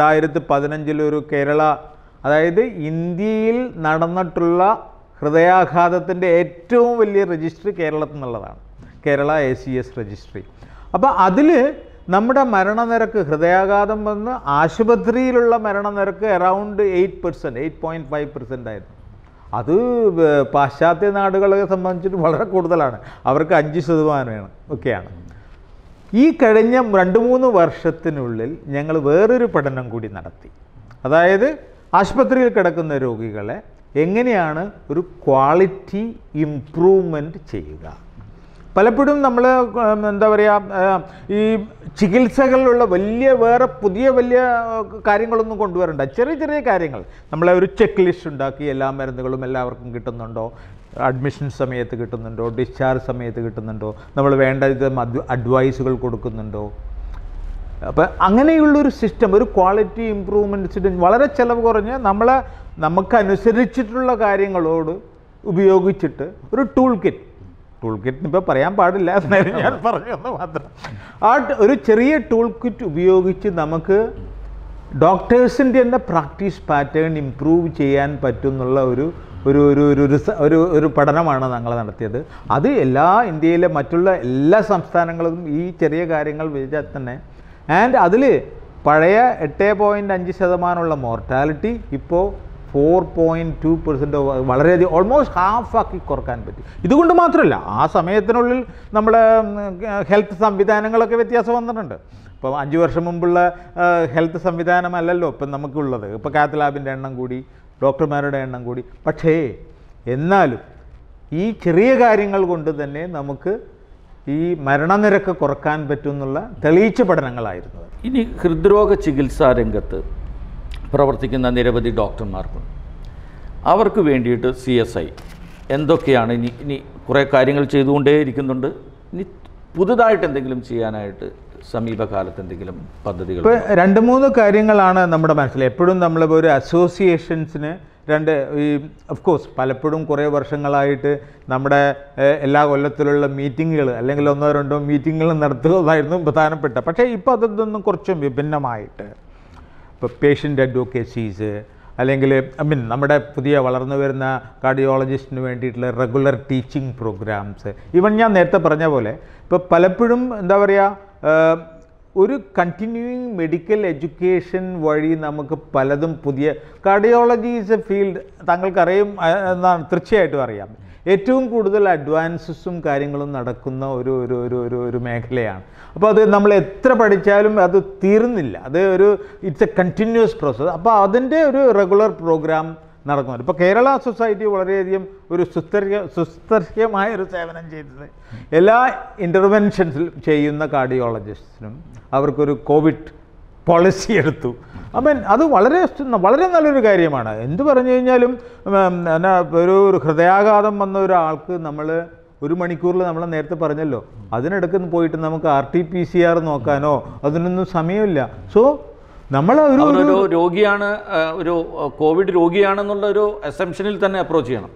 2015 കേരള, അതായത് ഇന്ത്യയിൽ നടന്നിട്ടുള്ള ഹൃദയാഘാതത്തിൻ്റെ ഏറ്റവും വലിയ രജിസ്ട്രി കേരളത്തിൽ നിന്നുള്ളതാണ്, കേരള ACS രജിസ്ട്രി. അപ്പോൾ അതിൽ നമ്മുടെ മരണനിരക്ക്, ഹൃദയാഘാതം വന്ന് ആശുപത്രിയിലുള്ള മരണനിരക്ക് അറൗണ്ട് 8%, 8.5% ആയിരുന്നു. അത് പാശ്ചാത്യ നാടുകളെ സംബന്ധിച്ചിട്ട് വളരെ കൂടുതലാണ്. അവർക്ക് 5% ഒക്കെയാണ്. ഈ കഴിഞ്ഞ 2-3 വർഷത്തിനുള്ളിൽ ഞങ്ങൾ വേറൊരു പഠനം കൂടി നടത്തി. അതായത് ആശുപത്രിയിൽ കിടക്കുന്ന രോഗികളെ എങ്ങനെയാണ് ഒരു ക്വാളിറ്റി ഇംപ്രൂവ്മെൻറ്റ് ചെയ്യുക. പലപ്പോഴും നമ്മൾ എന്താ പറയുക, ഈ ചികിത്സകളിലുള്ള വേറെ പുതിയ വലിയ കാര്യങ്ങളൊന്നും കൊണ്ടുവരണ്ട. ചെറിയ ചെറിയ കാര്യങ്ങൾ, നമ്മളെ ഒരു ചെക്ക് ലിസ്റ്റ് ഉണ്ടാക്കി എല്ലാ മരുന്നുകളും എല്ലാവർക്കും കിട്ടുന്നുണ്ടോ, അഡ്മിഷൻ സമയത്ത് കിട്ടുന്നുണ്ടോ, ഡിസ്ചാർജ് സമയത്ത് കിട്ടുന്നുണ്ടോ, നമ്മൾ വേണ്ട അഡ്വൈസുകൾ കൊടുക്കുന്നുണ്ടോ. അപ്പോൾ അങ്ങനെയുള്ളൊരു സിസ്റ്റം, ഒരു ക്വാളിറ്റി ഇമ്പ്രൂവ്മെൻറ്റ്സിന് വളരെ ചിലവ് കുറഞ്ഞ് നമുക്കനുസരിച്ചിട്ടുള്ള കാര്യങ്ങളോട് ഉപയോഗിച്ചിട്ട് ഒരു ടൂൾ കിറ്റിന് ഇപ്പോൾ പറയാൻ പാടില്ല, ഞാൻ പറഞ്ഞതെന്ന് മാത്രം. ഒരു ചെറിയ ടൂൾ കിറ്റ് ഉപയോഗിച്ച് നമുക്ക് ഡോക്ടേഴ്സിൻ്റെ തന്നെ പ്രാക്ടീസ് പാറ്റേൺ ഇംപ്രൂവ് ചെയ്യാൻ പറ്റുന്നുള്ള ഒരു പഠനമാണ് ഞങ്ങൾ നടത്തിയത്. അത് ഇന്ത്യയിലെ മറ്റുള്ള എല്ലാ സംസ്ഥാനങ്ങളും ഈ ചെറിയ കാര്യങ്ങൾ വെച്ചാൽ തന്നെ, ആൻഡ് അതിൽ പഴയ 8.5% മോർട്ടാലിറ്റി ഇപ്പോൾ 4.2% വളരെയധികം ഓൾമോസ്റ്റ് ഹാഫാക്കി കുറക്കാൻ പറ്റി. ഇതുകൊണ്ട് മാത്രമല്ല, ആ സമയത്തിനുള്ളിൽ നമ്മുടെ ഹെൽത്ത് സംവിധാനങ്ങളൊക്കെ വ്യത്യാസം വന്നിട്ടുണ്ട്. ഇപ്പോൾ 5 വർഷം മുമ്പുള്ള ഹെൽത്ത് സംവിധാനമല്ലല്ലോ ഇപ്പം നമുക്കുള്ളത്. ഇപ്പോൾ കാത്ത് ലാബിൻ്റെ എണ്ണം കൂടി, ഡോക്ടർമാരുടെ എണ്ണം കൂടി. പക്ഷേ എന്നാലും ഈ ചെറിയ കാര്യങ്ങൾ കൊണ്ട് തന്നെ നമുക്ക് ഈ മരണനിരക്ക് കുറക്കാൻ പറ്റുമെന്നുള്ള തെളിയിച്ച പഠനങ്ങളായിരുന്നു. ഇനി ഹൃദ്രോഗ ചികിത്സാ രംഗത്ത് പ്രവർത്തിക്കുന്ന നിരവധി ഡോക്ടർമാർക്കുണ്ട്. അവർക്ക് വേണ്ടിയിട്ട് CSI എന്തൊക്കെയാണ് ഇനി കുറേ കാര്യങ്ങൾ ചെയ്തുകൊണ്ടേയിരിക്കുന്നുണ്ട്. ഇനി പുതുതായിട്ട് എന്തെങ്കിലും ചെയ്യാനായിട്ട് സമീപകാലത്ത് എന്തെങ്കിലും പദ്ധതികൾ? ഇപ്പോൾ 2-3 കാര്യങ്ങളാണ് നമ്മുടെ മനസ്സിൽ. എപ്പോഴും നമ്മളിപ്പോൾ ഒരു അസോസിയേഷൻസിന് ഓഫ് കോഴ്സ് പലപ്പോഴും കുറേ വർഷങ്ങളായിട്ട് നമ്മുടെ എല്ലാ കൊല്ലത്തിലുള്ള മീറ്റിങ്ങുകൾ അല്ലെങ്കിൽ 1-2 മീറ്റിങ്ങുകൾ നടത്തുന്നതായിരുന്നു പ്രധാനപ്പെട്ട. പക്ഷേ ഇപ്പോൾ അതൊന്നും കുറച്ചും വിഭിന്നമായിട്ട് ഇപ്പോൾ പേഷ്യൻ്റ് അഡ്വക്കേസീസ് അല്ലെങ്കിൽ നമ്മുടെ പുതിയ വളർന്നു വരുന്ന കാർഡിയോളജിസ്റ്റിന് വേണ്ടിയിട്ടുള്ള റെഗുലർ ടീച്ചിങ് പ്രോഗ്രാംസ്, ഈവൻ ഞാൻ നേരത്തെ പറഞ്ഞ പോലെ ഇപ്പോൾ പലപ്പോഴും എന്താ പറയുക, ഒരു കണ്ടിന്യൂയിങ് മെഡിക്കൽ എഡ്യൂക്കേഷൻ വഴി നമുക്ക് പലതും പുതിയ കാർഡിയോളജി ഈസ് എ ഫീൽഡ് താങ്കൾക്കറിയും എന്നാണ്, തീർച്ചയായിട്ടും അറിയാം. ഏറ്റവും കൂടുതൽ അഡ്വാൻസസും കാര്യങ്ങളും നടക്കുന്ന ഒരു മേഖലയാണ്. അപ്പോൾ അത് നമ്മൾ എത്ര പഠിച്ചാലും അത് തീർന്നില്ല. അത് ഇറ്റ്സ് എ കണ്ടിന്യൂസ് പ്രോസസ്സ്. അപ്പോൾ അതിൻ്റെ ഒരു റെഗുലർ പ്രോഗ്രാം നടക്കുന്നുണ്ട്. ഇപ്പോൾ കേരള സൊസൈറ്റി വളരെയധികം ഒരു സുസ്ഥിരമായ ഒരു സേവനം ചെയ്തത് എല്ലാ ഇൻ്റർവെൻഷൻസിൽ ചെയ്യുന്ന കാർഡിയോളജിസ്റ്റിനും അവർക്കൊരു കോവിഡ് പോളിസി എടുത്തു. അത് വളരെ നല്ലൊരു കാര്യമാണ്. എന്ത് പറഞ്ഞു കഴിഞ്ഞാലും ഒരു ഹൃദയാഘാതം വന്ന ഒരാൾക്ക് നമ്മൾ 1 മണിക്കൂറിൽ നമ്മൾ നേരത്തെ പറഞ്ഞല്ലോ, അതിനിടയ്ക്ക് പോയിട്ട് നമുക്ക് RT-PCR നോക്കാനോ അതിനൊന്നും സമയമില്ല. സോ നമ്മൾ ഒരു രോഗിയാണ്, ഒരു കോവിഡ് രോഗിയാണെന്നുള്ള ഒരു അസംഷനിൽ തന്നെ അപ്രോച്ച് ചെയ്യണം.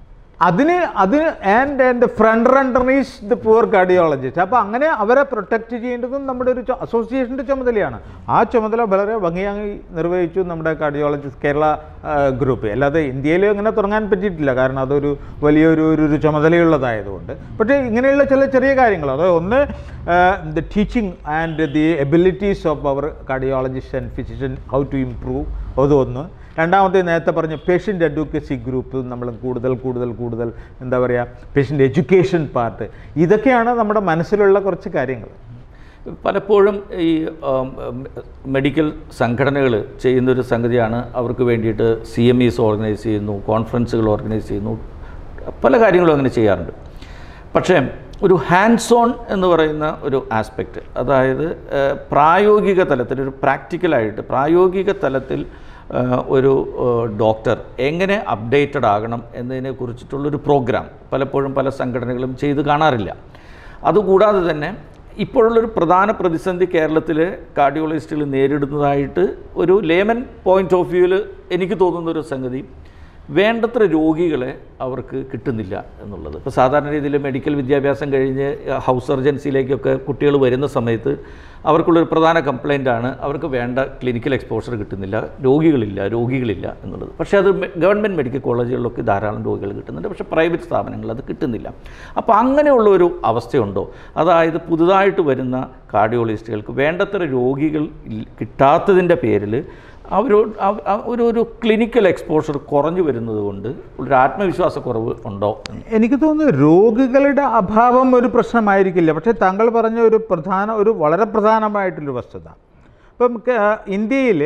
And front runner is the poor cardiologist. അപ്പോൾ അങ്ങനെ അവരെ പ്രൊട്ടക്റ്റ് ചെയ്യേണ്ടതും നമ്മുടെ ഒരു അസോസിയേഷൻ്റെ ചുമതലയാണ്. ആ ചുമതല വളരെ ഭംഗിയായി നിർവഹിച്ചു നമ്മുടെ കാർഡിയോളജിസ്റ്റ് കേരള ഗ്രൂപ്പ്. അല്ലാതെ ഇന്ത്യയിൽ അങ്ങനെ തുടങ്ങാൻ പറ്റിയിട്ടില്ല, കാരണം അതൊരു വലിയൊരു ചുമതലയുള്ളതായതുകൊണ്ട്. പക്ഷേ ഇങ്ങനെയുള്ള ചില ചെറിയ കാര്യങ്ങൾ, അതായത് ഒന്ന് the teaching and the abilities of our cardiologist and physician, how to improve, അതൊന്ന്. രണ്ടാമത്തെ നേരത്തെ പറഞ്ഞ പേഷ്യൻ്റ് അഡ്വക്കസി ഗ്രൂപ്പ് നമ്മൾ കൂടുതൽ എന്താ പറയുക, പേഷ്യൻ്റ് എഡ്യൂക്കേഷൻ പാർട്ട്, ഇതൊക്കെയാണ് നമ്മുടെ മനസ്സിലുള്ള കുറച്ച് കാര്യങ്ങൾ. പലപ്പോഴും ഈ മെഡിക്കൽ സംഘടനകൾ ചെയ്യുന്നൊരു സംഗതിയാണ്, അവർക്ക് വേണ്ടിയിട്ട് CMEs ഓർഗനൈസ് ചെയ്യുന്നു, കോൺഫറൻസുകൾ ഓർഗനൈസ് ചെയ്യുന്നു, പല കാര്യങ്ങളും അങ്ങനെ ചെയ്യാറുണ്ട്. പക്ഷേ ഒരു ഹാൻഡ്സ് ഓൺ എന്ന് പറയുന്ന ഒരു ആസ്പെക്റ്റ്, അതായത് പ്രായോഗിക തലത്തിൽ ഒരു പ്രാക്ടിക്കലായിട്ട് പ്രായോഗിക തലത്തിൽ ഒരു ഡോക്ടർ എങ്ങനെ അപ്ഡേറ്റഡ് ആകണം എന്നതിനെക്കുറിച്ചിട്ടുള്ളൊരു പ്രോഗ്രാം പലപ്പോഴും പല സംഘടനകളും ചെയ്ത് കാണാറില്ല. അതുകൂടാതെ തന്നെ ഇപ്പോഴുള്ളൊരു പ്രധാന പ്രതിസന്ധി കേരളത്തിലെ കാർഡിയോളജിസ്റ്റുകൾ നേരിടുന്നതായിട്ട് ഒരു ലേമൻ പോയിൻ്റ് ഓഫ് വ്യൂവിൽ എനിക്ക് തോന്നുന്നൊരു സംഗതി, വേണ്ടത്ര രോഗികളെ അവർക്ക് കിട്ടുന്നില്ല എന്നുള്ളത്. ഇപ്പോൾ സാധാരണ രീതിയിൽ മെഡിക്കൽ വിദ്യാഭ്യാസം കഴിഞ്ഞ് ഹൗസ് സർജൻസിയിലേക്കൊക്കെ കുട്ടികൾ വരുന്ന സമയത്ത് അവർക്കുള്ളൊരു പ്രധാന കംപ്ലയിൻ്റാണ് അവർക്ക് വേണ്ട ക്ലിനിക്കൽ എക്സ്പോഷർ കിട്ടുന്നില്ല, രോഗികളില്ല എന്നുള്ളത്. പക്ഷേ അത് ഗവൺമെൻറ് മെഡിക്കൽ കോളേജുകളിലൊക്കെ ധാരാളം രോഗികൾ കിട്ടുന്നുണ്ട്, പക്ഷേ പ്രൈവറ്റ് സ്ഥാപനങ്ങളിൽ അത് കിട്ടുന്നില്ല. അപ്പോൾ അങ്ങനെയുള്ളൊരു അവസ്ഥയുണ്ടോ? അതായത് പുതുതായിട്ട് വരുന്ന കാർഡിയോളജിസ്റ്റുകൾക്ക് വേണ്ടത്ര രോഗികൾ കിട്ടാത്തതിൻ്റെ പേരിൽ ഒരു ക്ലിനിക്കൽ എക്സ്പോഷർ കുറഞ്ഞു വരുന്നത് കൊണ്ട് ഒരു ആത്മവിശ്വാസക്കുറവ് ഉണ്ടോ? എനിക്ക് തോന്നുന്നു രോഗികളുടെ അഭാവം ഒരു പ്രശ്നമായിരിക്കില്ല. പക്ഷേ താങ്കൾ പറഞ്ഞ വളരെ പ്രധാനമായിട്ടുള്ളൊരു വസ്തുത, ഇപ്പം ഇന്ത്യയിൽ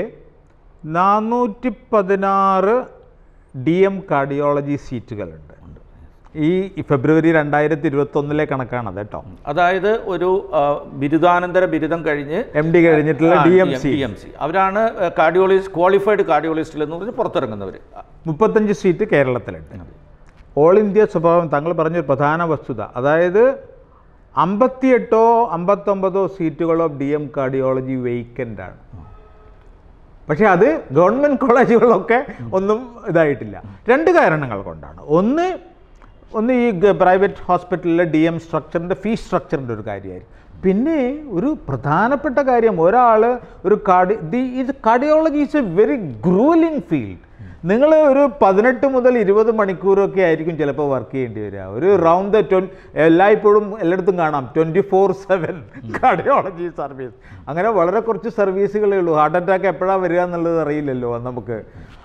416 DM കാർഡിയോളജി സീറ്റുകളുണ്ട്. ഈ ഫെബ്രുവരി 2021 കണക്കാണത് കേട്ടോ. അതായത് ഒരു ബിരുദാനന്തര ബിരുദം കഴിഞ്ഞ് MD കഴിഞ്ഞിട്ടുള്ള DMC അവരാണ് ക്വാളിഫൈഡ് കാർഡിയോളജിസ്റ്റുകൾ എന്ന് പറഞ്ഞ് പുറത്തിറങ്ങുന്നവർ. 35 സീറ്റ് കേരളത്തിലുണ്ട്. ഓൾ ഇന്ത്യ സ്വഭാവം താങ്കൾ പറഞ്ഞൊരു പ്രധാന വസ്തുത, അതായത് 58 59 സീറ്റുകളോ DM കാർഡിയോളജി വേക്കൻ്റ് ആണ്. പക്ഷേ അത് ഗവൺമെൻറ് കോളേജുകളിലൊക്കെ ഒന്നും ഇതായിട്ടില്ല. 2 കാരണങ്ങൾ കൊണ്ടാണ്. ഒന്ന് ഈ പ്രൈവറ്റ് ഹോസ്പിറ്റലിലെ DM സ്ട്രക്ചറിൻ്റെ ഫീസ് സ്ട്രക്ചറിൻ്റെ ഒരു കാര്യമായിരിക്കും. പിന്നെ ഒരു പ്രധാനപ്പെട്ട കാര്യം, ഒരാൾ cardiology is a very gruelling field. നിങ്ങൾ ഒരു 18 മുതൽ 20 മണിക്കൂറൊക്കെ ആയിരിക്കും ചിലപ്പോൾ വർക്ക് ചെയ്യേണ്ടി വരിക. ഒരു റൗണ്ട് എല്ലായ്പ്പോഴും എല്ലായിടത്തും കാണാം 24/7 കാർഡിയോളജി സർവീസ്. അങ്ങനെ വളരെ കുറച്ച് സർവീസുകളേ ഉള്ളൂ. ഹാർട്ട് അറ്റാക്ക് എപ്പോഴാണ് വരിക എന്നുള്ളത് അറിയില്ലല്ലോ നമുക്ക്.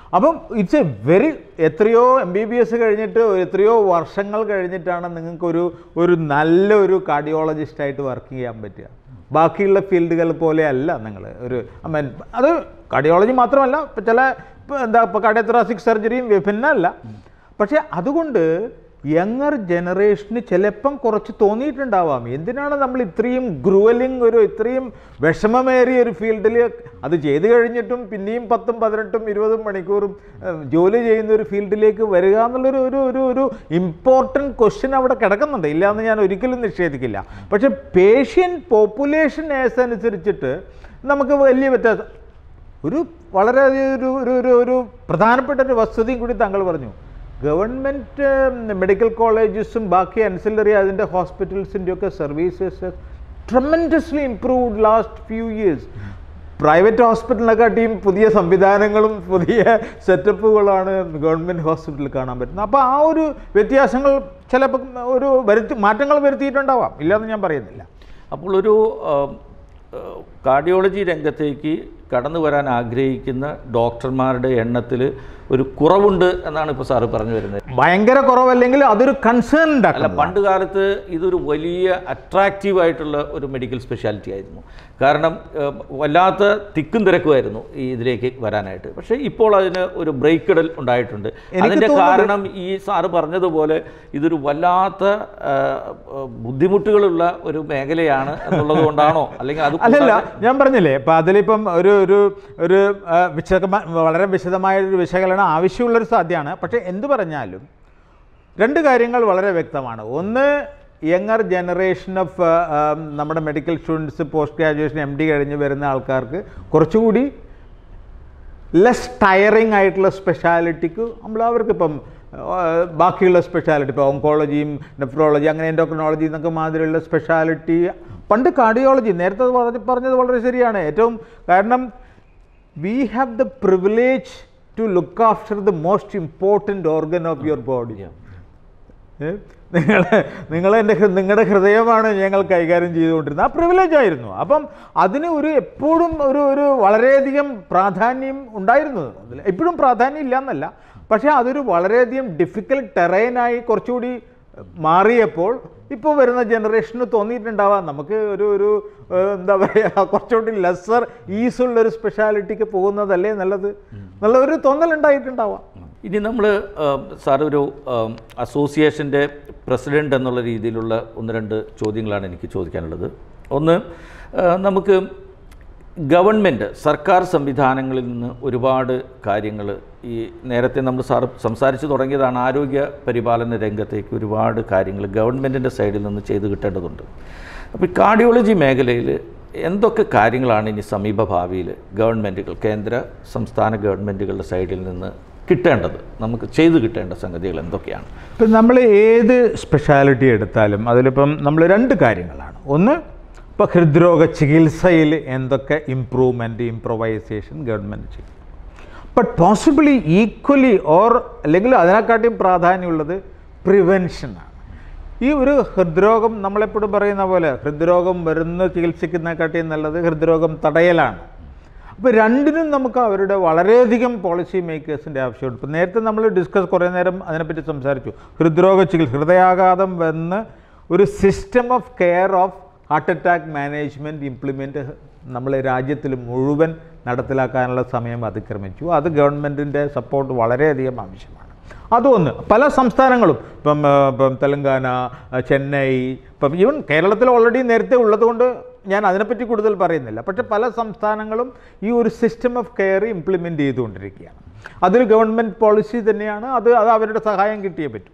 അപ്പം ഇറ്റ്സ് എ വെരി എത്രയോ MBBS കഴിഞ്ഞിട്ട് എത്രയോ വർഷങ്ങൾ കഴിഞ്ഞിട്ടാണ് നിങ്ങൾക്കൊരു നല്ലൊരു കാർഡിയോളജിസ്റ്റായിട്ട് വർക്ക് ചെയ്യാൻ പറ്റുക. ബാക്കിയുള്ള ഫീൽഡുകൾ പോലെയല്ല നിങ്ങൾ അത് കാർഡിയോളജി മാത്രമല്ല, ഇപ്പോൾ കാർഡിയോതൊറാസിക് സർജറിയും വിഭിന്നമല്ല. പക്ഷേ അതുകൊണ്ട് യങ്ങർ ജനറേഷന് ചിലപ്പം കുറച്ച് തോന്നിയിട്ടുണ്ടാവാം, എന്തിനാണ് നമ്മൾ ഇത്രയും ഗ്രൂവലിംഗ് ഇത്രയും വിഷമമേറിയ ഒരു ഫീൽഡിൽ അത് ചെയ്ത് കഴിഞ്ഞിട്ടും പിന്നെയും 10, 18, 20 മണിക്കൂറും ജോലി ചെയ്യുന്ന ഒരു ഫീൽഡിലേക്ക് വരിക എന്നുള്ളൊരു ഇമ്പോർട്ടൻറ്റ് ക്വസ്റ്റ്യൻ അവിടെ കിടക്കുന്നുണ്ട്. ഇല്ലയെന്ന് ഞാൻ ഒരിക്കലും നിഷേധിക്കില്ല. പക്ഷേ പേഷ്യൻ്റ് പോപ്പുലേഷൻ അനുസരിച്ചിട്ട് നമുക്ക് വലിയ വ്യത്യാസം. വളരെ ഒരു പ്രധാനപ്പെട്ട ഒരു വസ്തുതയും കൂടി താങ്കൾ പറഞ്ഞു. ഗവൺമെൻറ് മെഡിക്കൽ കോളേജസും ബാക്കി അൻസിലറി അതിൻ്റെ ഹോസ്പിറ്റൽസിൻ്റെയൊക്കെ services tremendously improved last few years. Private ഹോസ്പിറ്റലിനെക്കാട്ടിയും പുതിയ സംവിധാനങ്ങളും പുതിയ സെറ്റപ്പുകളാണ് ഗവൺമെൻറ് ഹോസ്പിറ്റലിൽ കാണാൻ പറ്റുന്നത്. അപ്പോൾ ആ ഒരു വ്യത്യാസങ്ങൾ ചിലപ്പോൾ മാറ്റങ്ങൾ വരുത്തിയിട്ടുണ്ടാവാം, ഇല്ലയെന്ന് ഞാൻ പറയുന്നില്ല. അപ്പോൾ ഒരു കാർഡിയോളജി രംഗത്തേക്ക് കടന്നു വരാൻ ആഗ്രഹിക്കുന്ന ഡോക്ടർമാരുടെ എണ്ണത്തിൽ ഒരു കുറവുണ്ട് എന്നാണ് ഇപ്പോൾ സാറ് പറഞ്ഞു വരുന്നത്. ഭയങ്കര കുറവല്ലെങ്കിൽ അതൊരു കൺസേൺ അല്ല, പണ്ട് കാലത്ത് ഇതൊരു വലിയ അട്രാക്റ്റീവായിട്ടുള്ള ഒരു മെഡിക്കൽ സ്പെഷ്യാലിറ്റി ആയിരുന്നു. കാരണം വല്ലാത്ത തിക്കും തിരക്കുമായിരുന്നു ഈ ഇതിലേക്ക് വരാനായിട്ട്. പക്ഷേ ഇപ്പോൾ അതിന് ഒരു ബ്രേക്ക് ഇടൽ ഉണ്ടായിട്ടുണ്ട്. അതിൻ്റെ കാരണം ഈ സാറ് പറഞ്ഞതുപോലെ ഇതൊരു വല്ലാത്ത ബുദ്ധിമുട്ടുകളുള്ള ഒരു മേഖലയാണ് എന്നുള്ളത് കൊണ്ടാണോ, അല്ലെങ്കിൽ അത് അല്ലല്ല, ഞാൻ പറഞ്ഞില്ലേ ഇപ്പം അതിലിപ്പം ഒരു വളരെ വിശദമായൊരു വിശകലനം ആവശ്യമുള്ളൊരു സാധ്യമാണ്. പക്ഷേ എന്ത് പറഞ്ഞാലും രണ്ട് കാര്യങ്ങൾ വളരെ വ്യക്തമാണ്. ഒന്ന്, യങ്ങർ ജനറേഷൻ ഓഫ് നമ്മുടെ medical students post graduation MD കഴിഞ്ഞ് വരുന്ന ആൾക്കാർക്ക് കുറച്ചുകൂടി ലെസ് ടയറിങ് ആയിട്ടുള്ള സ്പെഷ്യാലിറ്റിക്ക് അവർക്കിപ്പം ബാക്കിയുള്ള സ്പെഷ്യാലിറ്റി ഇപ്പോൾ ഓങ്കോളജിയും നെഫ്രോളജി അങ്ങനെ എൻഡോക്രിനോളജി എന്നൊക്കെ മാതിരിയുള്ള സ്പെഷ്യാലിറ്റി പണ്ട് കാർഡിയോളജി നേരത്തെ പറഞ്ഞത് വളരെ ശരിയാണ്. കാരണം we have the privilege to look after the most important organ of your body. നിങ്ങളുടെ ഹൃദയമാണ് ഞങ്ങൾ കൈകാര്യം ചെയ്തുകൊണ്ടിരുന്നത്. ആ പ്രിവിലേജ് ആയിരുന്നു. അപ്പം അതിന് എപ്പോഴും ഒരു വളരെയധികം പ്രാധാന്യം ഉണ്ടായിരുന്നു. ഇപ്പോഴും പ്രാധാന്യം ഇല്ല എന്നല്ല, പക്ഷേ അതൊരു വളരെയധികം ഡിഫിക്കൽട്ട് ടെറൈനായി കുറച്ചുകൂടി മാറിയപ്പോൾ ഇപ്പോൾ വരുന്ന ജനറേഷന് തോന്നിയിട്ടുണ്ടാവാം നമുക്ക് എന്താ പറയുക കുറച്ചുകൂടി ലെസ്സർ ഈസുള്ളൊരു സ്പെഷ്യാലിറ്റിക്ക് പോകുന്നതല്ലേ നല്ലൊരു തോന്നലുണ്ടായിട്ടുണ്ടാവാം. ഇനി നമ്മൾ സാർ ഒരു അസോസിയേഷൻ്റെ പ്രസിഡൻ്റ് എന്നുള്ള രീതിയിലുള്ള 1-2 ചോദ്യങ്ങളാണ് എനിക്ക് ചോദിക്കാനുള്ളത്. ഒന്ന്, നമുക്ക് ഗവൺമെൻറ് സർക്കാർ സംവിധാനങ്ങളിൽ നിന്ന് ഒരുപാട് കാര്യങ്ങൾ ഈ നേരത്തെ നമ്മൾ സംസാരിച്ച് തുടങ്ങിയതാണ്, ആരോഗ്യ പരിപാലന രംഗത്തേക്ക് ഒരുപാട് കാര്യങ്ങൾ ഗവൺമെൻറ്റിൻ്റെ സൈഡിൽ നിന്ന് ചെയ്ത് കിട്ടേണ്ടതുണ്ട്. അപ്പോൾ കാർഡിയോളജി മേഖലയിൽ എന്തൊക്കെ കാര്യങ്ങളാണ് ഇനി സമീപ ഭാവിയിൽ ഗവൺമെൻറ്റുകൾ, കേന്ദ്ര സംസ്ഥാന ഗവൺമെൻറ്റുകളുടെ സൈഡിൽ നിന്ന് കിട്ടേണ്ടത്, നമുക്ക് ചെയ്ത് കിട്ടേണ്ട സംഗതികൾ എന്തൊക്കെയാണ്? ഇപ്പം നമ്മൾ ഏത് സ്പെഷ്യാലിറ്റി എടുത്താലും അതിലിപ്പം നമ്മൾ 2 കാര്യങ്ങളാണ്. ഒന്ന്, ഇപ്പോൾ ഹൃദ്രോഗ ചികിത്സയിൽ എന്തൊക്കെ ഇംപ്രൂവൈസേഷൻ ഗവൺമെൻറ് ചെയ്യും. ബട്ട് പോസിബിളി ഈക്വലി അല്ലെങ്കിൽ അതിനെക്കാട്ടിയും പ്രാധാന്യമുള്ളത് പ്രിവെൻഷനാണ്. ഈ ഒരു ഹൃദ്രോഗം നമ്മളെപ്പോഴും പറയുന്ന പോലെ ഹൃദ്രോഗം ചികിത്സിക്കുന്നതിനെക്കാട്ടിയും നല്ലത് ഹൃദ്രോഗം തടയലാണ്. അപ്പോൾ രണ്ടിനും നമുക്ക് അവരുടെ വളരെയധികം പോളിസി മേക്കേഴ്സിൻ്റെ ആവശ്യമുണ്ട്. ഇപ്പോൾ നേരത്തെ നമ്മൾ കുറേ നേരം അതിനെപ്പറ്റി സംസാരിച്ചു. ഹൃദയാഘാതം വന്ന് ഒരു system of care of heart attack management implement നമ്മളെ രാജ്യത്തിൽ മുഴുവൻ നടപ്പിലാക്കാനുള്ള സമയം അതിക്രമിച്ചു. അത് ഗവൺമെൻറ്റിൻ്റെ സപ്പോർട്ട് വളരെയധികം ആവശ്യമാണ്. അതൊന്ന്, പല സംസ്ഥാനങ്ങളും ഇപ്പം തെലങ്കാന, ചെന്നൈ, ഇപ്പം ഈവൻ കേരളത്തിൽ ഓൾറെഡി നേരത്തെ ഉള്ളതുകൊണ്ട് ഞാൻ അതിനെപ്പറ്റി കൂടുതൽ പറയുന്നില്ല. പക്ഷേ പല സംസ്ഥാനങ്ങളും ഈ ഒരു സിസ്റ്റം ഓഫ് കെയർ ഇംപ്ലിമെൻറ്റ് ചെയ്തുകൊണ്ടിരിക്കുകയാണ്. അതൊരു ഗവൺമെൻറ് പോളിസി തന്നെയാണ്. അത് അവരുടെ സഹായം കിട്ടിയേ പറ്റൂ.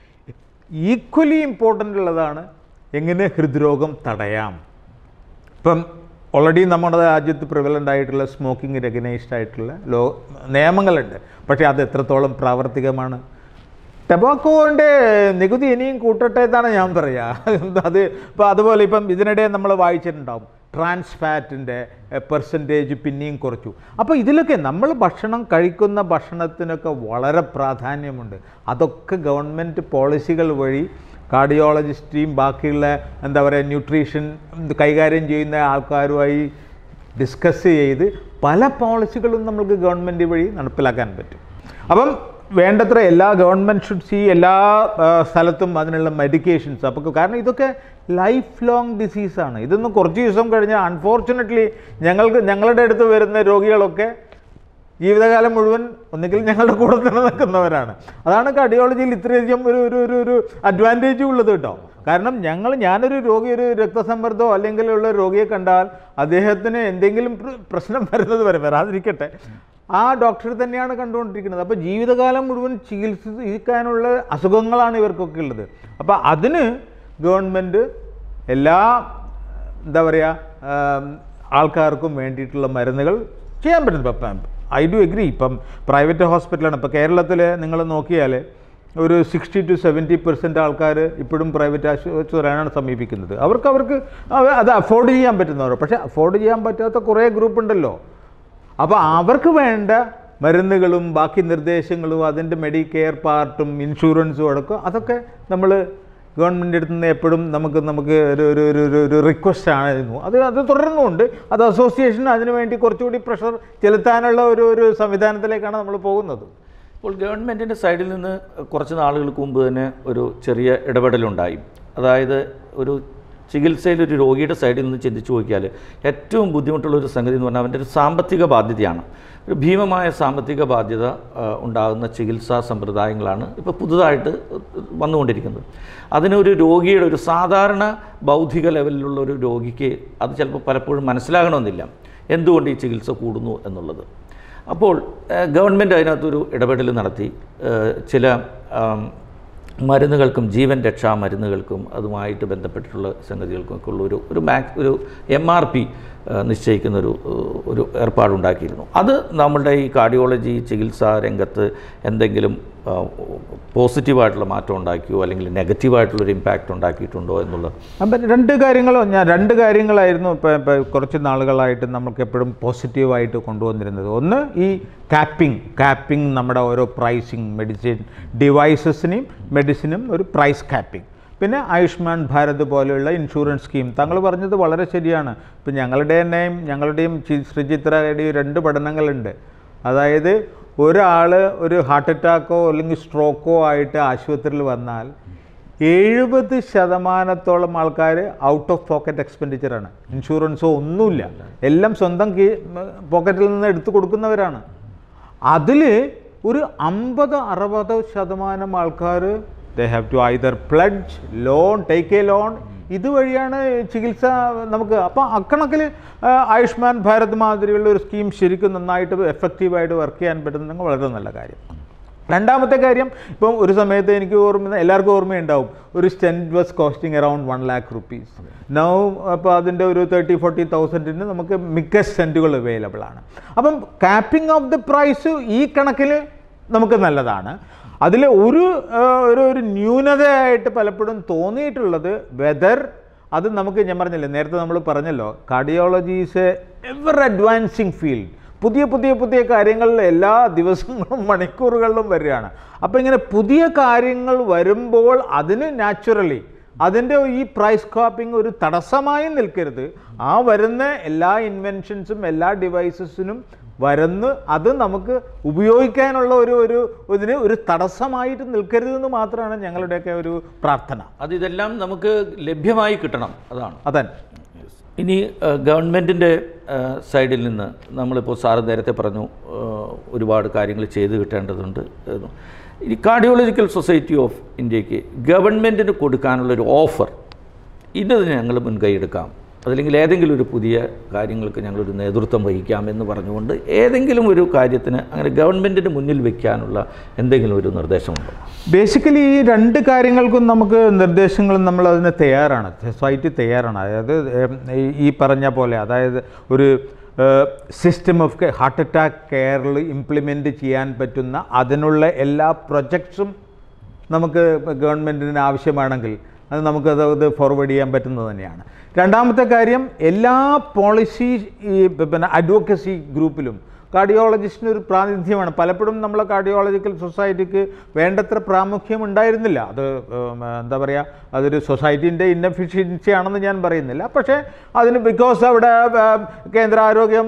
ഈക്വലി ഇമ്പോർട്ടൻ്റ് ഉള്ളതാണ് എങ്ങനെ ഹൃദ്രോഗം തടയാം. ഇപ്പം ഓൾറെഡി നമ്മുടെ രാജ്യത്ത് പ്രിവലൻ്റ് ആയിട്ടുള്ള സ്മോക്കിംഗ് റെക്കഗ്നൈസ്ഡ് ആയിട്ടുള്ള നിയമങ്ങളുണ്ട്. പക്ഷേ അത് എത്രത്തോളം പ്രാവർത്തികമാണ്? ടൊബാക്കോൻ്റെ നികുതി ഇനിയും കൂട്ടട്ടെ എന്നാണ് ഞാൻ പറയുക. ഇപ്പോൾ അതുപോലെ ഇപ്പം ഇതിനിടെ നമ്മൾ വായിച്ചിട്ടുണ്ടാവും ട്രാൻസ് ഫാറ്റിൻ്റെ പെർസെൻറ്റേജ് പിന്നെയും കുറച്ചു. അപ്പോൾ ഇതിലൊക്കെ നമ്മൾ കഴിക്കുന്ന ഭക്ഷണത്തിനൊക്കെ വളരെ പ്രാധാന്യമുണ്ട്. അതൊക്കെ ഗവൺമെൻറ് പോളിസികൾ വഴി കാർഡിയോളജിസ്റ്റും ബാക്കിയുള്ള ന്യൂട്രീഷൻ കൈകാര്യം ചെയ്യുന്ന ആൾക്കാരുമായി ഡിസ്കസ് ചെയ്ത് പല പോളിസികളും നമുക്ക് ഗവൺമെൻറ് വഴി നടപ്പിലാക്കാൻ പറ്റും. അപ്പം വേണ്ടത്ര എല്ലാ ഗവൺമെൻറ് ഷുഡ് സി എല്ലാ സ്ഥലത്തും അതിനുള്ള മെഡിക്കേഷൻസ്. അപ്പോൾ കാരണം ഇതൊക്കെ ലൈഫ് ലോങ് ഡിസീസാണ്. ഇതൊന്നും കുറച്ച് ദിവസം കഴിഞ്ഞാൽ അൺഫോർച്ചുനേറ്റ്ലി ഞങ്ങളുടെ അടുത്ത് വരുന്ന രോഗികളൊക്കെ ജീവിതകാലം മുഴുവൻ ഒന്നുകിൽ ഞങ്ങളുടെ കൂടെ തന്നെ നിൽക്കുന്നവരാണ്. അതാണ് കാർഡിയോളജിയിൽ ഇത്രയധികം ഒരു അഡ്വാൻറ്റേജ് ഉള്ളത് കേട്ടോ. കാരണം ഞാനൊരു രോഗി, ഒരു രക്തസമ്മർദ്ദമോ അല്ലെങ്കിൽ ഉള്ള രോഗിയെ കണ്ടാൽ അദ്ദേഹത്തിന് എന്തെങ്കിലും പ്രശ്നം വരുന്നത് വരെ വരാതിരിക്കട്ടെ, ആ ഡോക്ടർ തന്നെയാണ് കണ്ടുകൊണ്ടിരിക്കുന്നത്. അപ്പോൾ ജീവിതകാലം മുഴുവൻ ചികിത്സിക്കാനുള്ള അസുഖങ്ങളാണ് ഇവർക്കൊക്കെ ഉള്ളത്. അപ്പോൾ അതിന് ഗവൺമെൻറ് എല്ലാ എന്താ പറയുക ആൾക്കാർക്കും വേണ്ടിയിട്ടുള്ള മരുന്നുകൾ ചെയ്യാൻ പറ്റുന്നു. ഇപ്പം ഐ ഡു എഗ്രി. ഇപ്പം പ്രൈവറ്റ് ഹോസ്പിറ്റലാണ്. ഇപ്പോൾ കേരളത്തിൽ നിങ്ങൾ നോക്കിയാൽ ഒരു 60 to 70% ആൾക്കാർ ഇപ്പോഴും പ്രൈവറ്റ് ആശുപത്രിയാണ് സമീപിക്കുന്നത്. അവർക്ക് അത് അഫോർഡ് ചെയ്യാൻ പറ്റുന്നവർ. പക്ഷേ അഫോർഡ് ചെയ്യാൻ പറ്റാത്ത കുറേ ഗ്രൂപ്പ് ഉണ്ടല്ലോ. അപ്പോൾ അവർക്ക് വേണ്ട മരുന്നുകളും ബാക്കി നിർദ്ദേശങ്ങളും അതിൻ്റെ മെഡിക്കെയർ പാർട്ടും ഇൻഷുറൻസും അടക്കം അതൊക്കെ നമ്മൾ ഗവൺമെൻറ് അടുത്ത് നിന്ന് എപ്പോഴും നമുക്ക് ഒരു റിക്വസ്റ്റ് ആയിരുന്നു. അത് തുടരുന്നുമുണ്ട്. അത് അസോസിയേഷൻ അതിനുവേണ്ടി കുറച്ചുകൂടി പ്രഷർ ചെലുത്താനുള്ള ഒരു സംവിധാനത്തിലേക്കാണ് നമ്മൾ പോകുന്നത്. ഇപ്പോൾ ഗവൺമെൻറ്റിൻ്റെ സൈഡിൽ നിന്ന് കുറച്ച് നാളുകൾക്ക് മുമ്പ് തന്നെ ഒരു ചെറിയ ഇടപെടലുണ്ടായി. അതായത് ഒരു ചികിത്സയിൽ ഒരു രോഗിയുടെ സൈഡിൽ നിന്ന് ചിന്തിച്ചു നോക്കിയാൽ ഏറ്റവും ബുദ്ധിമുട്ടുള്ളൊരു സംഗതി എന്ന് പറഞ്ഞാൽ അവൻ്റെ ഒരു സാമ്പത്തിക ബാധ്യതയാണ്. ഒരു ഭീമമായ സാമ്പത്തിക ബാധ്യത ഉണ്ടാകുന്ന ചികിത്സാ സമ്പ്രദായങ്ങളാണ് ഇപ്പോൾ പുതുതായിട്ട് വന്നുകൊണ്ടിരിക്കുന്നത്. അതിനൊരു രോഗിയുടെ ഒരു സാധാരണ ബൗദ്ധിക ലെവലിലുള്ള ഒരു രോഗിക്ക് അത് ചിലപ്പോൾ പലപ്പോഴും മനസ്സിലാകണമെന്നില്ല എന്തുകൊണ്ട് ഈ ചികിത്സ കൂടുന്നു എന്നുള്ളത്. അപ്പോൾ ഗവൺമെൻറ് അതിനകത്തൊരു ഇടപെടൽ നടത്തി ചില മരുന്നുകൾക്കും ജീവൻ രക്ഷാ മരുന്നുകൾക്കും അതുമായിട്ട് ബന്ധപ്പെട്ടിട്ടുള്ള സംഗതികൾക്കൊക്കെ ഉള്ള ഒരു MRP നിശ്ചയിക്കുന്ന ഒരു ഏർപ്പാടുണ്ടാക്കിയിരുന്നു. അത് നമ്മളുടെ ഈ കാർഡിയോളജി ചികിത്സാ രംഗത്ത് എന്തെങ്കിലും പോസിറ്റീവായിട്ടുള്ള മാറ്റം ഉണ്ടാക്കിയോ അല്ലെങ്കിൽ നെഗറ്റീവായിട്ടുള്ളൊരു ഇമ്പാക്റ്റ് ഉണ്ടാക്കിയിട്ടുണ്ടോ എന്നുള്ളത്. അപ്പം രണ്ട് കാര്യങ്ങളായിരുന്നു ഇപ്പോൾ കുറച്ച് നാളുകളായിട്ട് നമുക്ക് എപ്പോഴും പോസിറ്റീവായിട്ട് കൊണ്ടുവന്നിരുന്നത്. ഒന്ന് ഈ ക്യാപ്പിംഗ് നമ്മുടെ ഓരോ പ്രൈസിങ് മെഡിസിനും ഒരു പ്രൈസ് ക്യാപ്പിംഗ്. പിന്നെ ആയുഷ്മാൻ ഭാരത് പോലെയുള്ള ഇൻഷുറൻസ് സ്കീം. താങ്കൾ പറഞ്ഞത് വളരെ ശരിയാണ്. ഇപ്പം ഞങ്ങളുടെയും ശ്രീചിത്രയുടെയും 2 പഠനങ്ങളുണ്ട്. അതായത് ഒരാൾ ഒരു ഹാർട്ട് അറ്റാക്കോ അല്ലെങ്കിൽ സ്ട്രോക്കോ ആയിട്ട് ആശുപത്രിയിൽ വന്നാൽ 70% ആൾക്കാർ ഔട്ട് ഓഫ് പോക്കറ്റ് എക്സ്പെൻഡിച്ചറാണ്. ഇൻഷുറൻസോ ഒന്നുമില്ല, എല്ലാം സ്വന്തം പോക്കറ്റിൽ നിന്ന് എടുത്തു കൊടുക്കുന്നവരാണ്. അതിൽ ഒരു 50-60% ആൾക്കാർ they have to either pledge, take a loan. ഇതുവഴിയാണ് ചികിത്സ നമുക്ക്. അപ്പോൾ അക്കണക്കിൽ ആയുഷ്മാൻ ഭാരത് മാതിരിയുള്ള ഒരു സ്കീം ശരിക്കും നന്നായിട്ട് എഫക്റ്റീവായിട്ട് വർക്ക് ചെയ്യാൻ പറ്റുന്നത് വളരെ നല്ല കാര്യം. രണ്ടാമത്തെ കാര്യം, ഇപ്പം ഒരു സമയത്ത് എനിക്ക് എല്ലാവർക്കും ഓർമ്മയുണ്ടാവും, ഒരു stent was costing around 1 lakh rupees. Now അപ്പോൾ അതിൻ്റെ ഒരു 30-40,000 നമുക്ക് മിക്ക സ്റ്റെൻറ്റുകൾ അവൈലബിൾ ആണ്. അപ്പം ക്യാപ്പിംഗ് ഓഫ് ദി പ്രൈസ് ഈ കണക്കിൽ നമുക്ക് നല്ലതാണ്. അതിൽ ഒരു ന്യൂനതയായിട്ട് പലപ്പോഴും തോന്നിയിട്ടുള്ളത് വെദർ അത് നമുക്ക്, ഞാൻ പറഞ്ഞില്ലേ നേരത്തെ നമ്മൾ പറഞ്ഞല്ലോ, cardiology is ever advancing field. പുതിയ കാര്യങ്ങൾ എല്ലാ ദിവസങ്ങളും മണിക്കൂറുകളിലും വരികയാണ്. അപ്പോൾ ഇങ്ങനെ പുതിയ കാര്യങ്ങൾ വരുമ്പോൾ അതിന് നാച്ചുറലി അതിൻ്റെ ഈ പ്രൈസ് ക്യാപ്പിംഗ് ഒരു തടസ്സമായി നിൽക്കരുത്. ആ വരുന്ന എല്ലാ ഇൻവെൻഷൻസും എല്ലാ ഡിവൈസസിനും അത് നമുക്ക് ഉപയോഗിക്കാനുള്ള ഒരു തടസ്സമായിട്ട് നിൽക്കരുതെന്ന് മാത്രമാണ് ഞങ്ങളുടെയൊക്കെ ഒരു പ്രാർത്ഥന. ഇതെല്ലാം നമുക്ക് ലഭ്യമായി കിട്ടണം, അതാണ്. അതെ. ഇനി ഗവൺമെൻറ്റിൻ്റെ സൈഡിൽ നിന്ന് നമ്മളിപ്പോൾ സാറ് നേരത്തെ പറഞ്ഞു ഒരുപാട് കാര്യങ്ങൾ ചെയ്ത് കിട്ടേണ്ടതുണ്ട്. ഈ കാർഡിയോളജിക്കൽ സൊസൈറ്റി ഓഫ് ഇന്ത്യക്ക് ഗവൺമെൻറ്റിന് കൊടുക്കാനുള്ളൊരു ഓഫർ, ഇത് ഞങ്ങൾ മുൻകൈ എടുക്കാം, അതല്ലെങ്കിൽ ഏതെങ്കിലും ഒരു പുതിയ കാര്യങ്ങൾക്ക് ഞങ്ങളൊരു നേതൃത്വം വഹിക്കാമെന്ന് പറഞ്ഞുകൊണ്ട് ഏതെങ്കിലും ഒരു കാര്യത്തിന് അങ്ങനെ ഗവൺമെൻറ്റിന് മുന്നിൽ വയ്ക്കാനുള്ള എന്തെങ്കിലും ഒരു നിർദ്ദേശമുണ്ടോ? ബേസിക്കലി ഈ 2 കാര്യങ്ങൾക്കും നമുക്ക് നിർദ്ദേശങ്ങളും നമ്മളതിന് തയ്യാറാണ്, സൊസൈറ്റി തയ്യാറാണ്. അതായത് ഈ പറഞ്ഞ പോലെ, അതായത് ഒരു സിസ്റ്റം ഓഫ് ഹാർട്ട് അറ്റാക്ക് കെയറിൽ ഇംപ്ലിമെൻറ്റ് ചെയ്യാൻ പറ്റുന്ന അതിനുള്ള എല്ലാ പ്രൊജക്ട്സും നമുക്ക് ഗവൺമെൻറ്റിന് ആവശ്യമാണെങ്കിൽ അത് നമുക്കത് ഫോർവേഡ് ചെയ്യാൻ പറ്റുന്നത് തന്നെയാണ്. രണ്ടാമത്തെ കാര്യം, എല്ലാ പോളിസി അഡ്വക്കസി ഗ്രൂപ്പിലും കാർഡിയോളജിസ്റ്റിന് ഒരു പ്രാതിനിധ്യമാണ്. പലപ്പോഴും നമ്മളെ കാർഡിയോളജിക്കൽ സൊസൈറ്റിക്ക് വേണ്ടത്ര പ്രാമുഖ്യം ഉണ്ടായിരുന്നില്ല. അത് എന്താ പറയുക, അതൊരു സൊസൈറ്റീൻ്റെ ഇൻഎഫിഷ്യൻസി ആണെന്ന് ഞാൻ പറയുന്നില്ല. പക്ഷേ അതിന് ബിക്കോസ് അവിടെ കേന്ദ്ര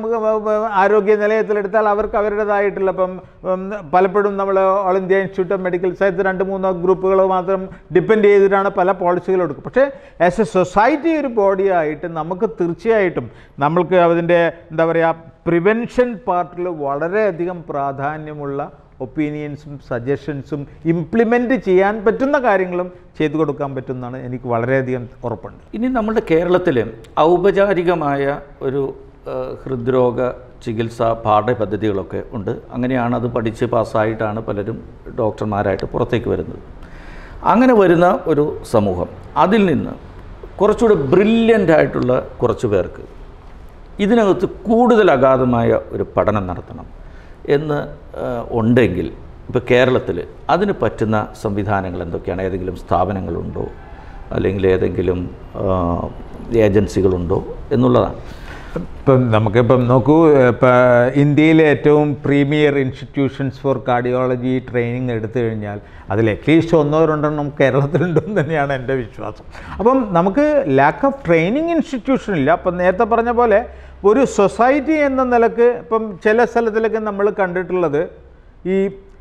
ആരോഗ്യ നിലയത്തിലെടുത്താൽ അവർക്ക് അവരുടേതായിട്ടുള്ള ഇപ്പം പലപ്പോഴും നമ്മൾ all India institute of medical science 2-3 ഗ്രൂപ്പുകൾ മാത്രം ഡിപ്പെൻഡ് ചെയ്തിട്ടാണ് പല പോളിസികളും എടുക്കും. പക്ഷേ ആസ് എ സൊസൈറ്റി ഒരു ബോഡിയായിട്ട് നമുക്ക് തീർച്ചയായിട്ടും നമ്മൾക്ക് അതിൻ്റെ എന്താ പറയുക പ്രിവെൻഷൻ പാർട്ടിൽ വളരെയധികം പ്രാധാന്യമുള്ള ഒപ്പീനിയൻസും സജഷൻസും ഇംപ്ലിമെൻ്റ് ചെയ്യാൻ പറ്റുന്ന കാര്യങ്ങളും ചെയ്തു കൊടുക്കാൻ പറ്റുമെന്നാണ് എനിക്ക് വളരെയധികം ഉറപ്പുണ്ട്. ഇനി നമ്മുടെ കേരളത്തിൽ ഔപചാരികമായ ഒരു ഹൃദ്രോഗ ചികിത്സാ പാഠ്യപദ്ധതികളൊക്കെ ഉണ്ട്. അങ്ങനെയാണ് അത് പഠിച്ച് പാസ്സായിട്ടാണ് പലരും ഡോക്ടർമാരായിട്ട് പുറത്തേക്ക് വരുന്നത്. അങ്ങനെ വരുന്ന ഒരു സമൂഹം, അതിൽ നിന്ന് കുറച്ചുകൂടെ ബ്രില്യൻ്റ് ആയിട്ടുള്ള കുറച്ച് പേർക്ക് ഇതിനകത്ത് കൂടുതൽ അഗാധമായ ഒരു പഠനം നടത്തണം എന്ന് ഉണ്ടെങ്കിൽ ഇപ്പോൾ കേരളത്തിൽ അതിന് പറ്റുന്ന സംവിധാനങ്ങൾ എന്തൊക്കെയാണ്? ഏതെങ്കിലും സ്ഥാപനങ്ങളുണ്ടോ അല്ലെങ്കിൽ ഏതെങ്കിലും ഏജൻസികളുണ്ടോ എന്നുള്ളതാണ്. ഇപ്പം നമുക്കിപ്പം നോക്കൂ, ഇപ്പം ഇന്ത്യയിലെ ഏറ്റവും premier institutions for cardiology training എടുത്തു കഴിഞ്ഞാൽ അതിൽ അറ്റ്ലീസ്റ്റ് 1-2 കേരളത്തിലുണ്ടെന്ന് തന്നെയാണ് എൻ്റെ വിശ്വാസം. അപ്പം നമുക്ക് ലാക്ക് ഓഫ് ട്രെയിനിങ് ഇൻസ്റ്റിറ്റ്യൂഷൻ ഇല്ല. അപ്പം നേരത്തെ പറഞ്ഞ പോലെ ഒരു സൊസൈറ്റി എന്ന നിലക്ക് ഇപ്പം ചില സ്ഥലത്തിലൊക്കെ നമ്മൾ കണ്ടിട്ടുള്ളത് ഈ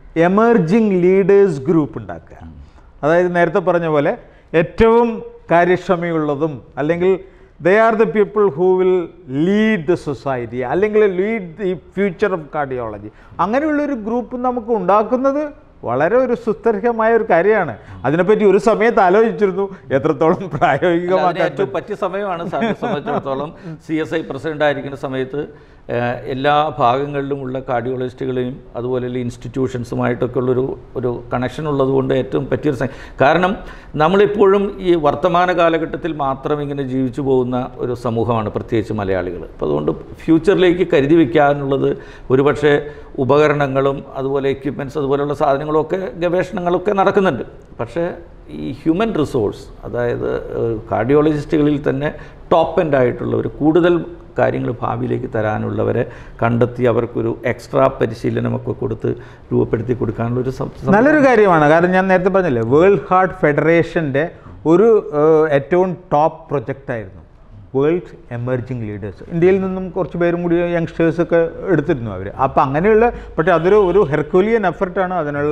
എമർജിങ് ലീഡേഴ്സ് ഗ്രൂപ്പ് ഉണ്ടാക്കുക. അതായത് നേരത്തെ പറഞ്ഞ പോലെ ഏറ്റവും കാര്യക്ഷമയുള്ളതും അല്ലെങ്കിൽ they are the people who will lead the society അല്ലെങ്കിൽ lead the future of cardiology. അങ്ങനെയുള്ളൊരു ഗ്രൂപ്പ് നമുക്ക് ഉണ്ടാക്കുന്നത് വളരെ ഒരു സുസ്ഥിരമായ ഒരു കാര്യമാണ്. അതിനെപ്പറ്റി ഒരു സമയത്ത് ആലോചിച്ചിരുന്നു, എത്രത്തോളം പ്രായോഗികമാക്കാൻ പറ്റിയ സമയമാണ്. സാറിനെ സംബന്ധിച്ചിടത്തോളം CSI പ്രസിഡൻ്റ് ആയിരിക്കുന്ന സമയത്ത് എല്ലാ ഭാഗങ്ങളിലുമുള്ള കാർഡിയോളജിസ്റ്റുകളെയും അതുപോലെയുള്ള ഇൻസ്റ്റിറ്റ്യൂഷൻസുമായിട്ടൊക്കെ ഒരു കണക്ഷൻ ഉള്ളതുകൊണ്ട് ഏറ്റവും പറ്റിയൊരു കാരണം നമ്മളിപ്പോഴും ഈ വർത്തമാന കാലഘട്ടത്തിൽ മാത്രം ഇങ്ങനെ ജീവിച്ചു പോകുന്ന ഒരു സമൂഹമാണ്, പ്രത്യേകിച്ച് മലയാളികൾ. അപ്പോൾ അതുകൊണ്ട് ഫ്യൂച്ചറിലേക്ക് കരുതി വയ്ക്കാനുള്ളത് ഒരുപക്ഷെ ഉപകരണങ്ങളും അതുപോലെ എക്യുപ്മെൻറ്റ്സ് അതുപോലെയുള്ള സാധനങ്ങളൊക്കെ ഗവേഷണങ്ങളൊക്കെ നടക്കുന്നുണ്ട്. പക്ഷേ ഈ ഹ്യൂമൻ റിസോഴ്സ്, അതായത് കാർഡിയോളജിസ്റ്റുകളിൽ തന്നെ ടോപ്പ് എൻഡ് ആയിട്ടുള്ളവർ, കൂടുതൽ കാര്യങ്ങൾ ഭാവിയിലേക്ക് തരാനുള്ളവരെ കണ്ടെത്തി അവർക്കൊരു എക്സ്ട്രാ പരിശീലനമൊക്കെ കൊടുത്ത് രൂപപ്പെടുത്തി കൊടുക്കാനുള്ളൊരു നല്ലൊരു കാര്യമാണ്. കാരണം ഞാൻ നേരത്തെ പറഞ്ഞില്ലേ, വേൾഡ് ഹാർട്ട് ഫെഡറേഷൻ്റെ ഒരു ഏറ്റവും ടോപ്പ് പ്രൊജക്റ്റായിരുന്നു വേൾഡ് എമർജിങ് ലീഡേഴ്സ്. ഇന്ത്യയിൽ നിന്നും കുറച്ച് പേരും കൂടി യങ്സ്റ്റേഴ്സൊക്കെ എടുത്തിരുന്നു അവർ. അപ്പോൾ അങ്ങനെയുള്ള, പക്ഷേ അതൊരു ഹെർക്കുലിയൻ എഫർട്ടാണ്. അതിനുള്ള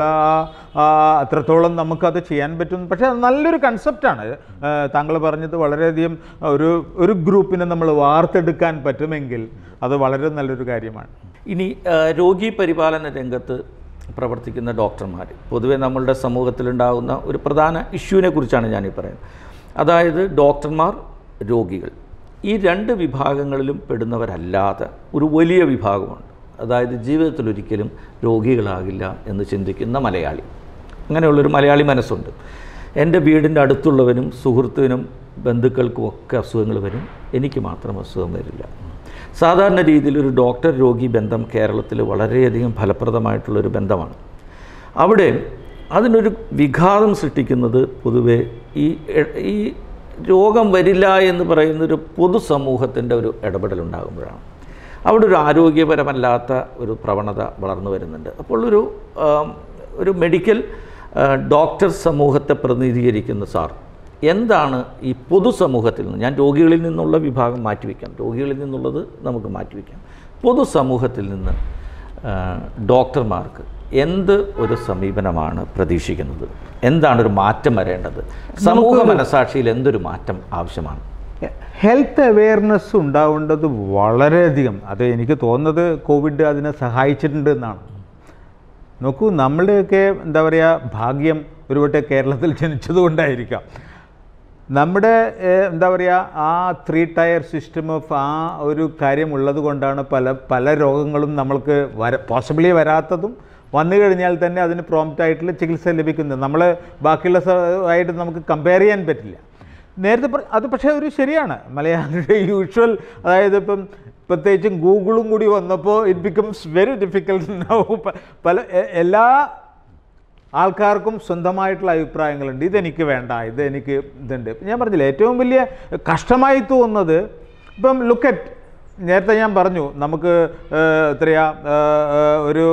അത്രത്തോളം നമുക്കത് ചെയ്യാൻ പറ്റും. പക്ഷേ അത് നല്ലൊരു കൺസെപ്റ്റാണ്. താങ്കൾ പറഞ്ഞത് വളരെയധികം ഒരു ഗ്രൂപ്പിനെ നമ്മൾ വാർത്തെടുക്കാൻ പറ്റുമെങ്കിൽ അത് വളരെ നല്ലൊരു കാര്യമാണ്. ഇനി രോഗി പരിപാലന രംഗത്ത് പ്രവർത്തിക്കുന്ന ഡോക്ടർമാർ, പൊതുവെ നമ്മളുടെ സമൂഹത്തിലുണ്ടാകുന്ന ഒരു പ്രധാന ഇഷ്യൂവിനെ കുറിച്ചാണ് ഞാനീ പറയുന്നത്. അതായത് ഡോക്ടർമാർ, രോഗികൾ, ഈ 2 വിഭാഗങ്ങളിലും പെടുന്നവരല്ലാതെ ഒരു വലിയ വിഭാഗമുണ്ട്. അതായത് ജീവിതത്തിലൊരിക്കലും രോഗികളാകില്ല എന്ന് ചിന്തിക്കുന്ന മലയാളി. അങ്ങനെയുള്ളൊരു മലയാളി മനസ്സുണ്ട്. എൻ്റെ വീടിൻ്റെ അടുത്തുള്ളവനും സുഹൃത്തിനും ബന്ധുക്കൾക്കും ഒക്കെ അസുഖങ്ങൾ വരും, എനിക്ക് മാത്രം അസുഖം വരില്ല. സാധാരണ രീതിയിൽ ഒരു ഡോക്ടർ രോഗി ബന്ധം കേരളത്തിൽ വളരെയധികം ഫലപ്രദമായിട്ടുള്ളൊരു ബന്ധമാണ്. അവിടെ അതിനൊരു വിഘാതം സൃഷ്ടിക്കുന്നത് പൊതുവെ ഈ രോഗം വരില്ല എന്ന് പറയുന്നൊരു പൊതുസമൂഹത്തിൻ്റെ ഒരു ഇടപെടലുണ്ടാകുമ്പോഴാണ്. അവിടെ ഒരു ആരോഗ്യപരമല്ലാത്ത ഒരു പ്രവണത വളർന്നു വരുന്നുണ്ട്. അപ്പോൾ ഒരു മെഡിക്കൽ ഡോക്ടർ സമൂഹത്തെ പ്രതിനിധീകരിക്കുന്ന സാർ എന്താണ് ഈ പൊതുസമൂഹത്തിൽ നിന്ന്, ഞാൻ രോഗികളിൽ നിന്നുള്ള വിഭാഗം മാറ്റിവെക്കാം, രോഗികളിൽ നിന്നുള്ളത് നമുക്ക് മാറ്റിവെക്കാം, പൊതുസമൂഹത്തിൽ നിന്ന് ഡോക്ടർമാർക്ക് എന്ത് ഒരു സമീപനമാണ് പ്രതീക്ഷിക്കുന്നത്? എന്താണ് ഒരു മാറ്റം വരേണ്ടത്? സമൂഹ മനസാക്ഷിയിൽ എന്തൊരു മാറ്റം ആവശ്യമാണ്? ഹെൽത്ത് അവെയർനെസ് ഉണ്ടാവേണ്ടത് വളരെയധികം. അത് എനിക്ക് തോന്നുന്നത് കോവിഡ് അതിനെ സഹായിച്ചിട്ടുണ്ട് എന്നാണ്. നോക്കൂ, നമ്മളുടെയൊക്കെ എന്താ പറയുക ഭാഗ്യം ഒരുവട്ടെ കേരളത്തിൽ ജനിച്ചതുകൊണ്ടായിരിക്കാം. നമ്മുടെ എന്താ പറയുക ആ 3 ടയർ സിസ്റ്റം ഓഫ് ആ ഒരു കാര്യം ഉള്ളത് കൊണ്ടാണ് പല രോഗങ്ങളും നമ്മൾക്ക് പോസിബിളി വരാത്തതും വന്നു കഴിഞ്ഞാൽ തന്നെ അതിന് പ്രോംപ്റ്റായിട്ടുള്ള ചികിത്സ ലഭിക്കുന്നത്. നമ്മൾ ബാക്കിയുള്ള ആയിട്ട് നമുക്ക് കമ്പയർ ചെയ്യാൻ പറ്റില്ല. നേരത്തെ അത് പക്ഷേ ഒരു ശരിയാണ്. മലയാളിയുടെ യൂഷ്വൽ, അതായത് ഇപ്പം പ്രത്യേകിച്ചും ഗൂഗിളും കൂടി വന്നപ്പോൾ ഇറ്റ് ബിക്കംസ് വെരി ഡിഫിക്കൽട്ട്. എല്ലാ ആൾക്കാർക്കും സ്വന്തമായിട്ടുള്ള അഭിപ്രായങ്ങളുണ്ട്. ഇതെനിക്ക് വേണ്ട, ഇതെനിക്ക് ഇതുണ്ട്. ഞാൻ പറഞ്ഞില്ല, ഏറ്റവും വലിയ കഷ്ടമായി തോന്നുന്നത് ഇപ്പം ലുക്കറ്റ് നേരത്തെ ഞാൻ പറഞ്ഞു നമുക്ക് എത്രയാ ഒരു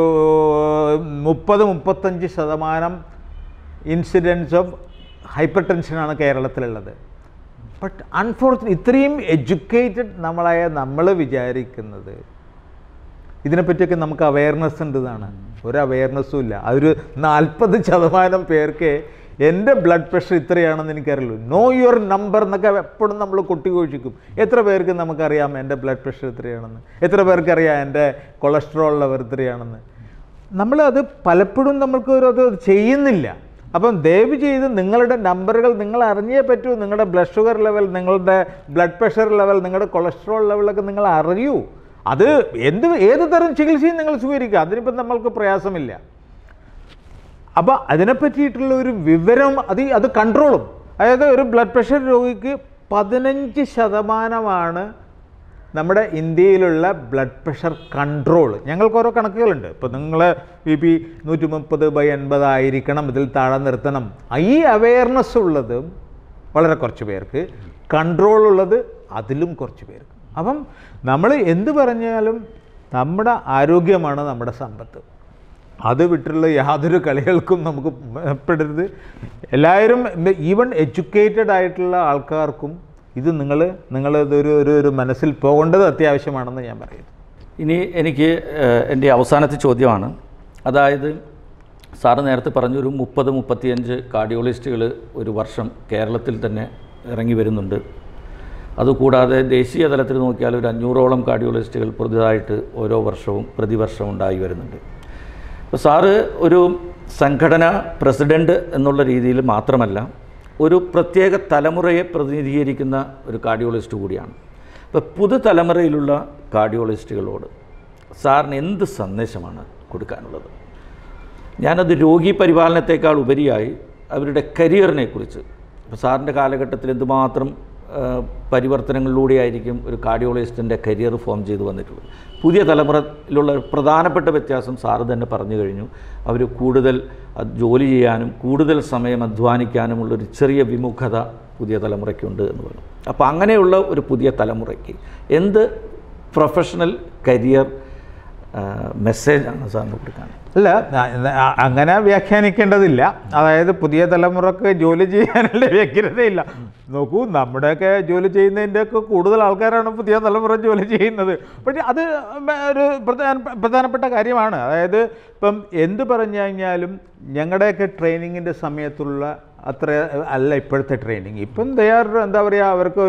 30-35% ഇൻസിഡൻസ് ഓഫ് ഹൈപ്പർ ടെൻഷനാണ് കേരളത്തിലുള്ളത്. ബട്ട് അൺഫോർച്യുനേറ്റ് ഇത്രയും എഡ്യൂക്കേറ്റഡ് നമ്മൾ വിചാരിക്കുന്നത് ഇതിനെപ്പറ്റിയൊക്കെ നമുക്ക് അവയർനെസ് ഉണ്ടെന്നാണ്. ഒരു അവയർനെസ്സും ഇല്ല. അതൊരു 40% പേർക്ക് എൻ്റെ ബ്ലഡ് പ്രഷർ ഇത്രയാണെന്ന് എനിക്കറിയുള്ളൂ. നോ യുവർ നമ്പർ എന്നൊക്കെ എപ്പോഴും നമ്മൾ കൊട്ടിഘോഷിക്കും. എത്ര പേർക്ക് നമുക്കറിയാം എൻ്റെ ബ്ലഡ് പ്രഷർ ഇത്രയാണെന്ന്? എത്ര പേർക്കറിയാം എൻ്റെ കൊളസ്ട്രോൾ ലെവൽ ഇത്രയാണെന്ന്? നമ്മളത് പലപ്പോഴും അത് ചെയ്യുന്നില്ല. അപ്പം ദയവ് ചെയ്ത് നിങ്ങളുടെ നമ്പറുകൾ നിങ്ങൾ അറിഞ്ഞേ പറ്റൂ. നിങ്ങളുടെ ബ്ലഡ് ഷുഗർ ലെവൽ, നിങ്ങളുടെ ബ്ലഡ് പ്രഷർ ലെവൽ, നിങ്ങളുടെ കൊളസ്ട്രോൾ ലെവലൊക്കെ നിങ്ങൾ അറിയൂ. അത് ഏത് തരം ചികിത്സയും നിങ്ങൾ സ്വീകരിക്കുക. അതിനിപ്പം നമ്മൾക്ക് പ്രയാസമില്ല. അപ്പോൾ അതിനെപ്പറ്റിയിട്ടുള്ള ഒരു വിവരം അത് കൺട്രോളും. അതായത് ഒരു ബ്ലഡ് പ്രഷർ രോഗിക്ക് 15% നമ്മുടെ ഇന്ത്യയിലുള്ള ബ്ലഡ് പ്രഷർ കൺട്രോൾ. ഞങ്ങൾക്ക് ഓരോ കണക്കുകളുണ്ട്. ഇപ്പോൾ നിങ്ങൾ BP 130/80 ആയിരിക്കണം, ഇതിൽ താഴെ നിർത്തണം. ഈ അവയർനെസ് ഉള്ളത് വളരെ കുറച്ച് പേർക്ക്, കൺട്രോൾ ഉള്ളത് അതിലും കുറച്ച് പേർക്ക്. അപ്പം നമ്മൾ എന്ത് പറഞ്ഞാലും നമ്മുടെ ആരോഗ്യമാണ് നമ്മുടെ സമ്പത്ത്. അത് വിട്ടുള്ള യാതൊരു കളികൾക്കും നമുക്ക് പെടരുത്. എല്ലാവരും ഈവൻ എഡ്യൂക്കേറ്റഡ് ആയിട്ടുള്ള ആൾക്കാർക്കും ഇത് നിങ്ങളിതൊരു മനസ്സിൽ പോകേണ്ടത് അത്യാവശ്യമാണെന്ന് ഞാൻ പറയുന്നു. ഇനി എനിക്ക് എൻ്റെ അവസാനത്തെ ചോദ്യമാണ്. അതായത് സാറ് നേരത്തെ പറഞ്ഞു ഒരു 30-35 കാർഡിയോളജിസ്റ്റുകൾ ഒരു വർഷം കേരളത്തിൽ തന്നെ ഇറങ്ങി വരുന്നുണ്ട്. അതുകൂടാതെ ദേശീയ തലത്തിൽ നോക്കിയാൽ ഒരു 500ഓളം കാർഡിയോളജിസ്റ്റുകൾ പുതുതായിട്ട് ഓരോ വർഷവും പ്രതിവർഷം ഉണ്ടായി വരുന്നുണ്ട്. അപ്പോൾ സാറ് ഒരു സംഘടന പ്രസിഡൻറ്റ് എന്നുള്ള രീതിയിൽ മാത്രമല്ല, ഒരു പ്രത്യേക തലമുറയെ പ്രതിനിധീകരിക്കുന്ന ഒരു കാർഡിയോളജിസ്റ്റ് കൂടിയാണ്. അപ്പോൾ പുതുതലമുറയിലുള്ള കാർഡിയോളജിസ്റ്റുകളോട് സാറിന് എന്ത് സന്ദേശമാണ് കൊടുക്കാനുള്ളത്? ഞാനത് രോഗി പരിപാലനത്തെക്കാൾ ഉപരിയായി അവരുടെ കരിയറിനെക്കുറിച്ച്, ഇപ്പോൾ സാറിൻ്റെ കാലഘട്ടത്തിൽ എന്തുമാത്രം പരിവർത്തനങ്ങളിലൂടെയായിരിക്കും ഒരു കാർഡിയോളജിസ്റ്റിൻ്റെ കരിയർ ഫോം ചെയ്തു വന്നിട്ടുള്ളത്. പുതിയ തലമുറയിലുള്ള പ്രധാനപ്പെട്ട വ്യത്യാസം സാറ് തന്നെ പറഞ്ഞു കഴിഞ്ഞു. അവർ കൂടുതൽ ജോലി ചെയ്യാനും കൂടുതൽ സമയം അധ്വാനിക്കാനുമുള്ളൊരു ചെറിയ വിമുഖത പുതിയ തലമുറയ്ക്കുണ്ട് എന്ന് പറഞ്ഞു. അപ്പോൾ അങ്ങനെയുള്ള ഒരു പുതിയ തലമുറയ്ക്ക് എന്ത് പ്രൊഫഷണൽ കരിയർ മെസ്സേജാണ് സാറിന് കൊടുക്കാൻ? അല്ല, അങ്ങനെ വ്യാഖ്യാനിക്കേണ്ടതില്ല. അതായത് പുതിയ തലമുറക്ക് ജോലി ചെയ്യാനുള്ള വ്യഗ്രതയില്ല. നോക്കൂ, നമ്മുടെയൊക്കെ ജോലി ചെയ്യുന്നതിൻ്റെയൊക്കെ കൂടുതൽ ആൾക്കാരാണ് പുതിയ തലമുറ ജോലി ചെയ്യുന്നത്. പക്ഷേ അത് ഒരു പ്രധാനപ്പെട്ട കാര്യമാണ്. അതായത് ഇപ്പം എന്ത് പറഞ്ഞു കഴിഞ്ഞാലും ഞങ്ങളുടെയൊക്കെ ട്രെയിനിങ്ങിൻ്റെ സമയത്തുള്ള അത്ര അല്ല ഇപ്പോഴത്തെ ട്രെയിനിങ്. ഇപ്പം എന്താ പറയുക, അവർക്ക്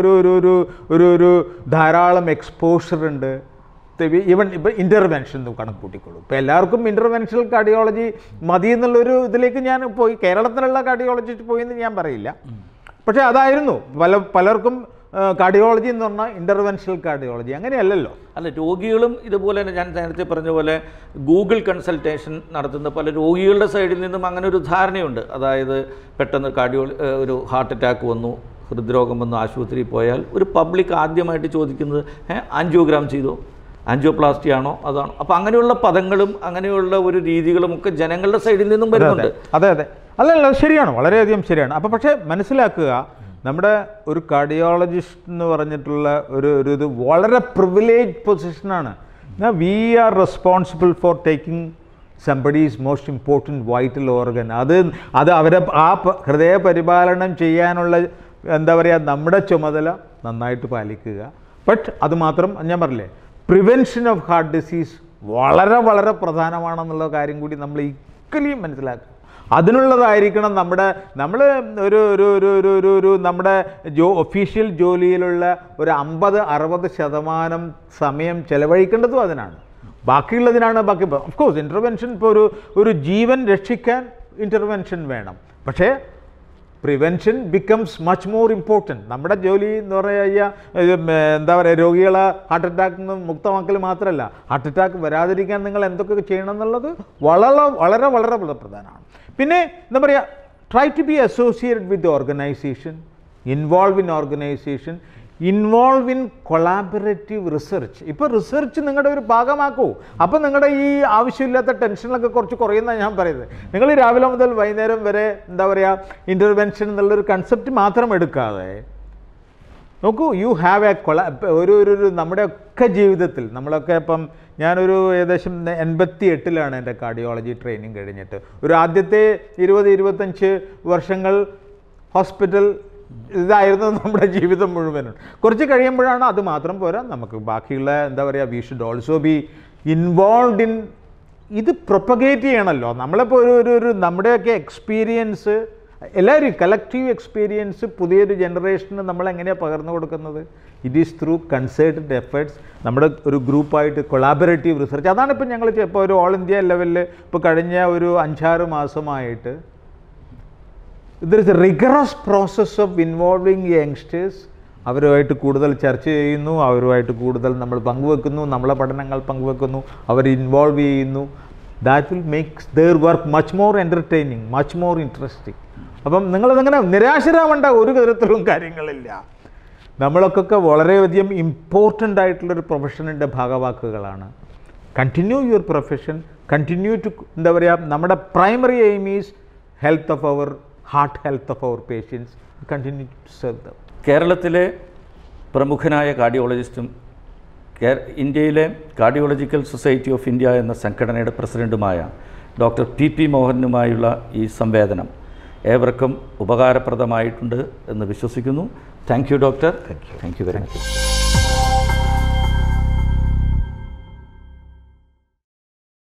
ഒരു ധാരാളം എക്സ്പോഷർ ഉണ്ട്. ഈവൻ ഇപ്പോൾ ഇൻ്റർവെൻഷൻ കണക്ക് കൂട്ടിക്കൊള്ളൂ. ഇപ്പോൾ എല്ലാവർക്കും ഇൻ്റർവെൻഷണൽ കാർഡിയോളജി മതി എന്നുള്ളൊരു ഇതിലേക്ക് ഞാൻ പോയി, കേരളത്തിലുള്ള കാർഡിയോളജിസ്റ്റ് പോയി എന്ന് ഞാൻ പറയില്ല. പക്ഷേ അതായിരുന്നു പലർക്കും കാർഡിയോളജി എന്ന് പറഞ്ഞാൽ ഇൻ്റർവെൻഷണൽ കാർഡിയോളജി. അങ്ങനെയല്ലല്ലോ. അല്ല, രോഗികളും ഇതുപോലെ തന്നെ ഞാൻ നേരത്തെ പറഞ്ഞ പോലെ ഗൂഗിൾ കൺസൾട്ടേഷൻ നടത്തുന്ന പല രോഗികളുടെ സൈഡിൽ നിന്നും അങ്ങനെ ഒരു ധാരണയുണ്ട്. അതായത് പെട്ടെന്ന് ഒരു ഹാർട്ട് അറ്റാക്ക് വന്നു, ഹൃദ്രോഗം വന്നു, ആശുപത്രിയിൽ പോയാൽ ഒരു പബ്ലിക് ആദ്യമായിട്ട് ചോദിക്കുന്നത് ആൻജിയോഗ്രാം ചെയ്തോ, ആൻജിയോപ്ലാസ്റ്റി ആണോ, അതാണോ? അപ്പോൾ അങ്ങനെയുള്ള പദങ്ങളും അങ്ങനെയുള്ള ഒരു രീതികളും ഒക്കെ ജനങ്ങളുടെ സൈഡിൽ നിന്നും വരുന്നുണ്ട്. അതെ, അല്ലല്ല, ശരിയാണ്, വളരെയധികം ശരിയാണ്. അപ്പോൾ പക്ഷേ മനസ്സിലാക്കുക, നമ്മുടെ ഒരു കാർഡിയോളജിസ്റ്റ് എന്ന് പറഞ്ഞിട്ടുള്ള ഇത് വളരെ പ്രിവിലേജ് പൊസിഷനാണ്. We are responsible for taking somebody's most important vital organ. അത് അവരെ ആ ഹൃദയ പരിപാലനം ചെയ്യാനുള്ള എന്താ പറയുക, നമ്മുടെ ചുമതല നന്നായിട്ട് പാലിക്കുക. ബട്ട് അതുമാത്രം ഞാൻ പറഞ്ഞില്ലേ, പ്രിവെൻഷൻ ഓഫ് ഹാർട്ട് ഡിസീസ് വളരെ വളരെ പ്രധാനമാണെന്നുള്ള കാര്യം കൂടി നമ്മൾ ഈക്വലി മനസ്സിലാക്കുക. അതിനുള്ളതായിരിക്കണം നമ്മൾ നമ്മുടെ ഒഫീഷ്യൽ ജോലിയിലുള്ള ഒരു 50-60% സമയം ചെലവഴിക്കേണ്ടതും അതിനാണ്. ബാക്കിയുള്ളതിനാണ് ഓഫ് കോഴ്സ് ഇൻ്റർവെൻഷൻ. ഇപ്പോൾ ഒരു ജീവൻ രക്ഷിക്കാൻ ഇൻ്റർവെൻഷൻ വേണം. പക്ഷേ prevention becomes much more important. നമ്മുടെ ജോലി എന്ന് പറയുക എന്താ പറയുക, രോഗികളെ ഹാർട്ട് അറ്റാക്കിൽ നിന്ന് മുക്തമാക്കൽ മാത്രമല്ല, ഹാർട്ട് അറ്റാക്ക് വരാതിരിക്കാൻ നിങ്ങൾ എന്തൊക്കെ ചെയ്യണം എന്നുള്ളത് വളരെ വളരെ വളരെ വളരെ പ്രധാനമാണ്. പിന്നെ എന്താ പറയുക, try to be associated with organisation, involve in organisation, involve in collaborative research. ഇപ്പോൾ റിസർച്ച് നിങ്ങളുടെ ഒരു ഭാഗമാക്കൂ. അപ്പോൾ നിങ്ങളുടെ ഈ ആവശ്യമില്ലാത്ത ടെൻഷനൊക്കെ കുറച്ച് കുറയുന്നതാണ് ഞാൻ പറയുന്നത്. നിങ്ങൾ രാവിലെ മുതൽ വൈകുന്നേരം വരെ എന്താ പറയുക, ഇൻ്റർവെൻഷൻ എന്നുള്ളൊരു കൺസെപ്റ്റ് മാത്രം എടുക്കാതെ നോക്കൂ, യു ഹാവ് എ ഒരു നമ്മുടെയൊക്കെ ജീവിതത്തിൽ നമ്മളൊക്കെ ഇപ്പം ഞാനൊരു ഏകദേശം 88-ലാണ് എൻ്റെ കാർഡിയോളജി ട്രെയിനിങ് കഴിഞ്ഞിട്ട്. ഒരു ആദ്യത്തെ 20-25 വർഷങ്ങൾ ഹോസ്പിറ്റൽ ഇതായിരുന്നു നമ്മുടെ ജീവിതം മുഴുവനും. കുറച്ച് കഴിയുമ്പോഴാണ് അത് മാത്രം പോരാ, നമുക്ക് ബാക്കിയുള്ള എന്താ പറയുക, we should also be involve in ഇത് പ്രൊപ്പഗേറ്റ് ചെയ്യണമല്ലോ. നമ്മളിപ്പോൾ ഒരു നമ്മുടെയൊക്കെ എക്സ്പീരിയൻസ്, എല്ലാവരും കളക്റ്റീവ് എക്സ്പീരിയൻസ് പുതിയൊരു ജനറേഷന് നമ്മളെങ്ങനെയാണ് പകർന്നു കൊടുക്കുന്നത്? It is through concerted efforts, നമ്മുടെ ഒരു ഗ്രൂപ്പായിട്ട് കൊളാബറേറ്റീവ് റിസർച്ച്. അതാണ് ഇപ്പോൾ ഞങ്ങൾ ഇപ്പോൾ ഒരു ഓൾ ഇന്ത്യ ലെവലിൽ ഇപ്പോൾ കഴിഞ്ഞ ഒരു 5-6 മാസമായിട്ട് there is a rigorous process of involving youngsters. അവരുമായിട്ട് കൂടുതൽ ചർച്ച ചെയ്യുന്നു, അവരുമായിട്ട് കൂടുതൽ നമ്മൾ പങ്കുവെക്കുന്നു, നമ്മളെ പഠനങ്ങൾ പങ്കുവെക്കുന്നു, അവർ ഇൻവോൾവ് ചെയ്യുന്നു. That will makes their work much more entertaining, much more interesting. അപ്പം നിങ്ങളതങ്ങനെ നിരാശരാവേണ്ട ഒരു തരത്തിലും കാര്യങ്ങളില്ല. നമ്മളൊക്കെ വളരെയധികം ഇമ്പോർട്ടൻ്റ് ആയിട്ടുള്ളൊരു പ്രൊഫഷനിൻ്റെ ഭാഗവാക്കുകളാണ്. Continue your profession, continue to എന്താ പറയുക, നമ്മുടെ primary aim is health of our heart, health of our patients, continue to serve them. കേരളത്തിലെ പ്രമുഖനായ കാർഡിയോളജിസ്റ്റും ഇന്ത്യയിലെ കാർഡിയോളജിക്കൽ സൊസൈറ്റി ഓഫ് ഇന്ത്യ എന്ന സംഘടനയുടെ പ്രസിഡൻറ്റുമായ ഡോക്ടർ PP മോഹനുമായുള്ള ഈ സംവേദനം ഏവർക്കും ഉപകാരപ്രദമായിട്ടുണ്ട് എന്ന് വിശ്വസിക്കുന്നു. Thank you doctor. Thank you very much.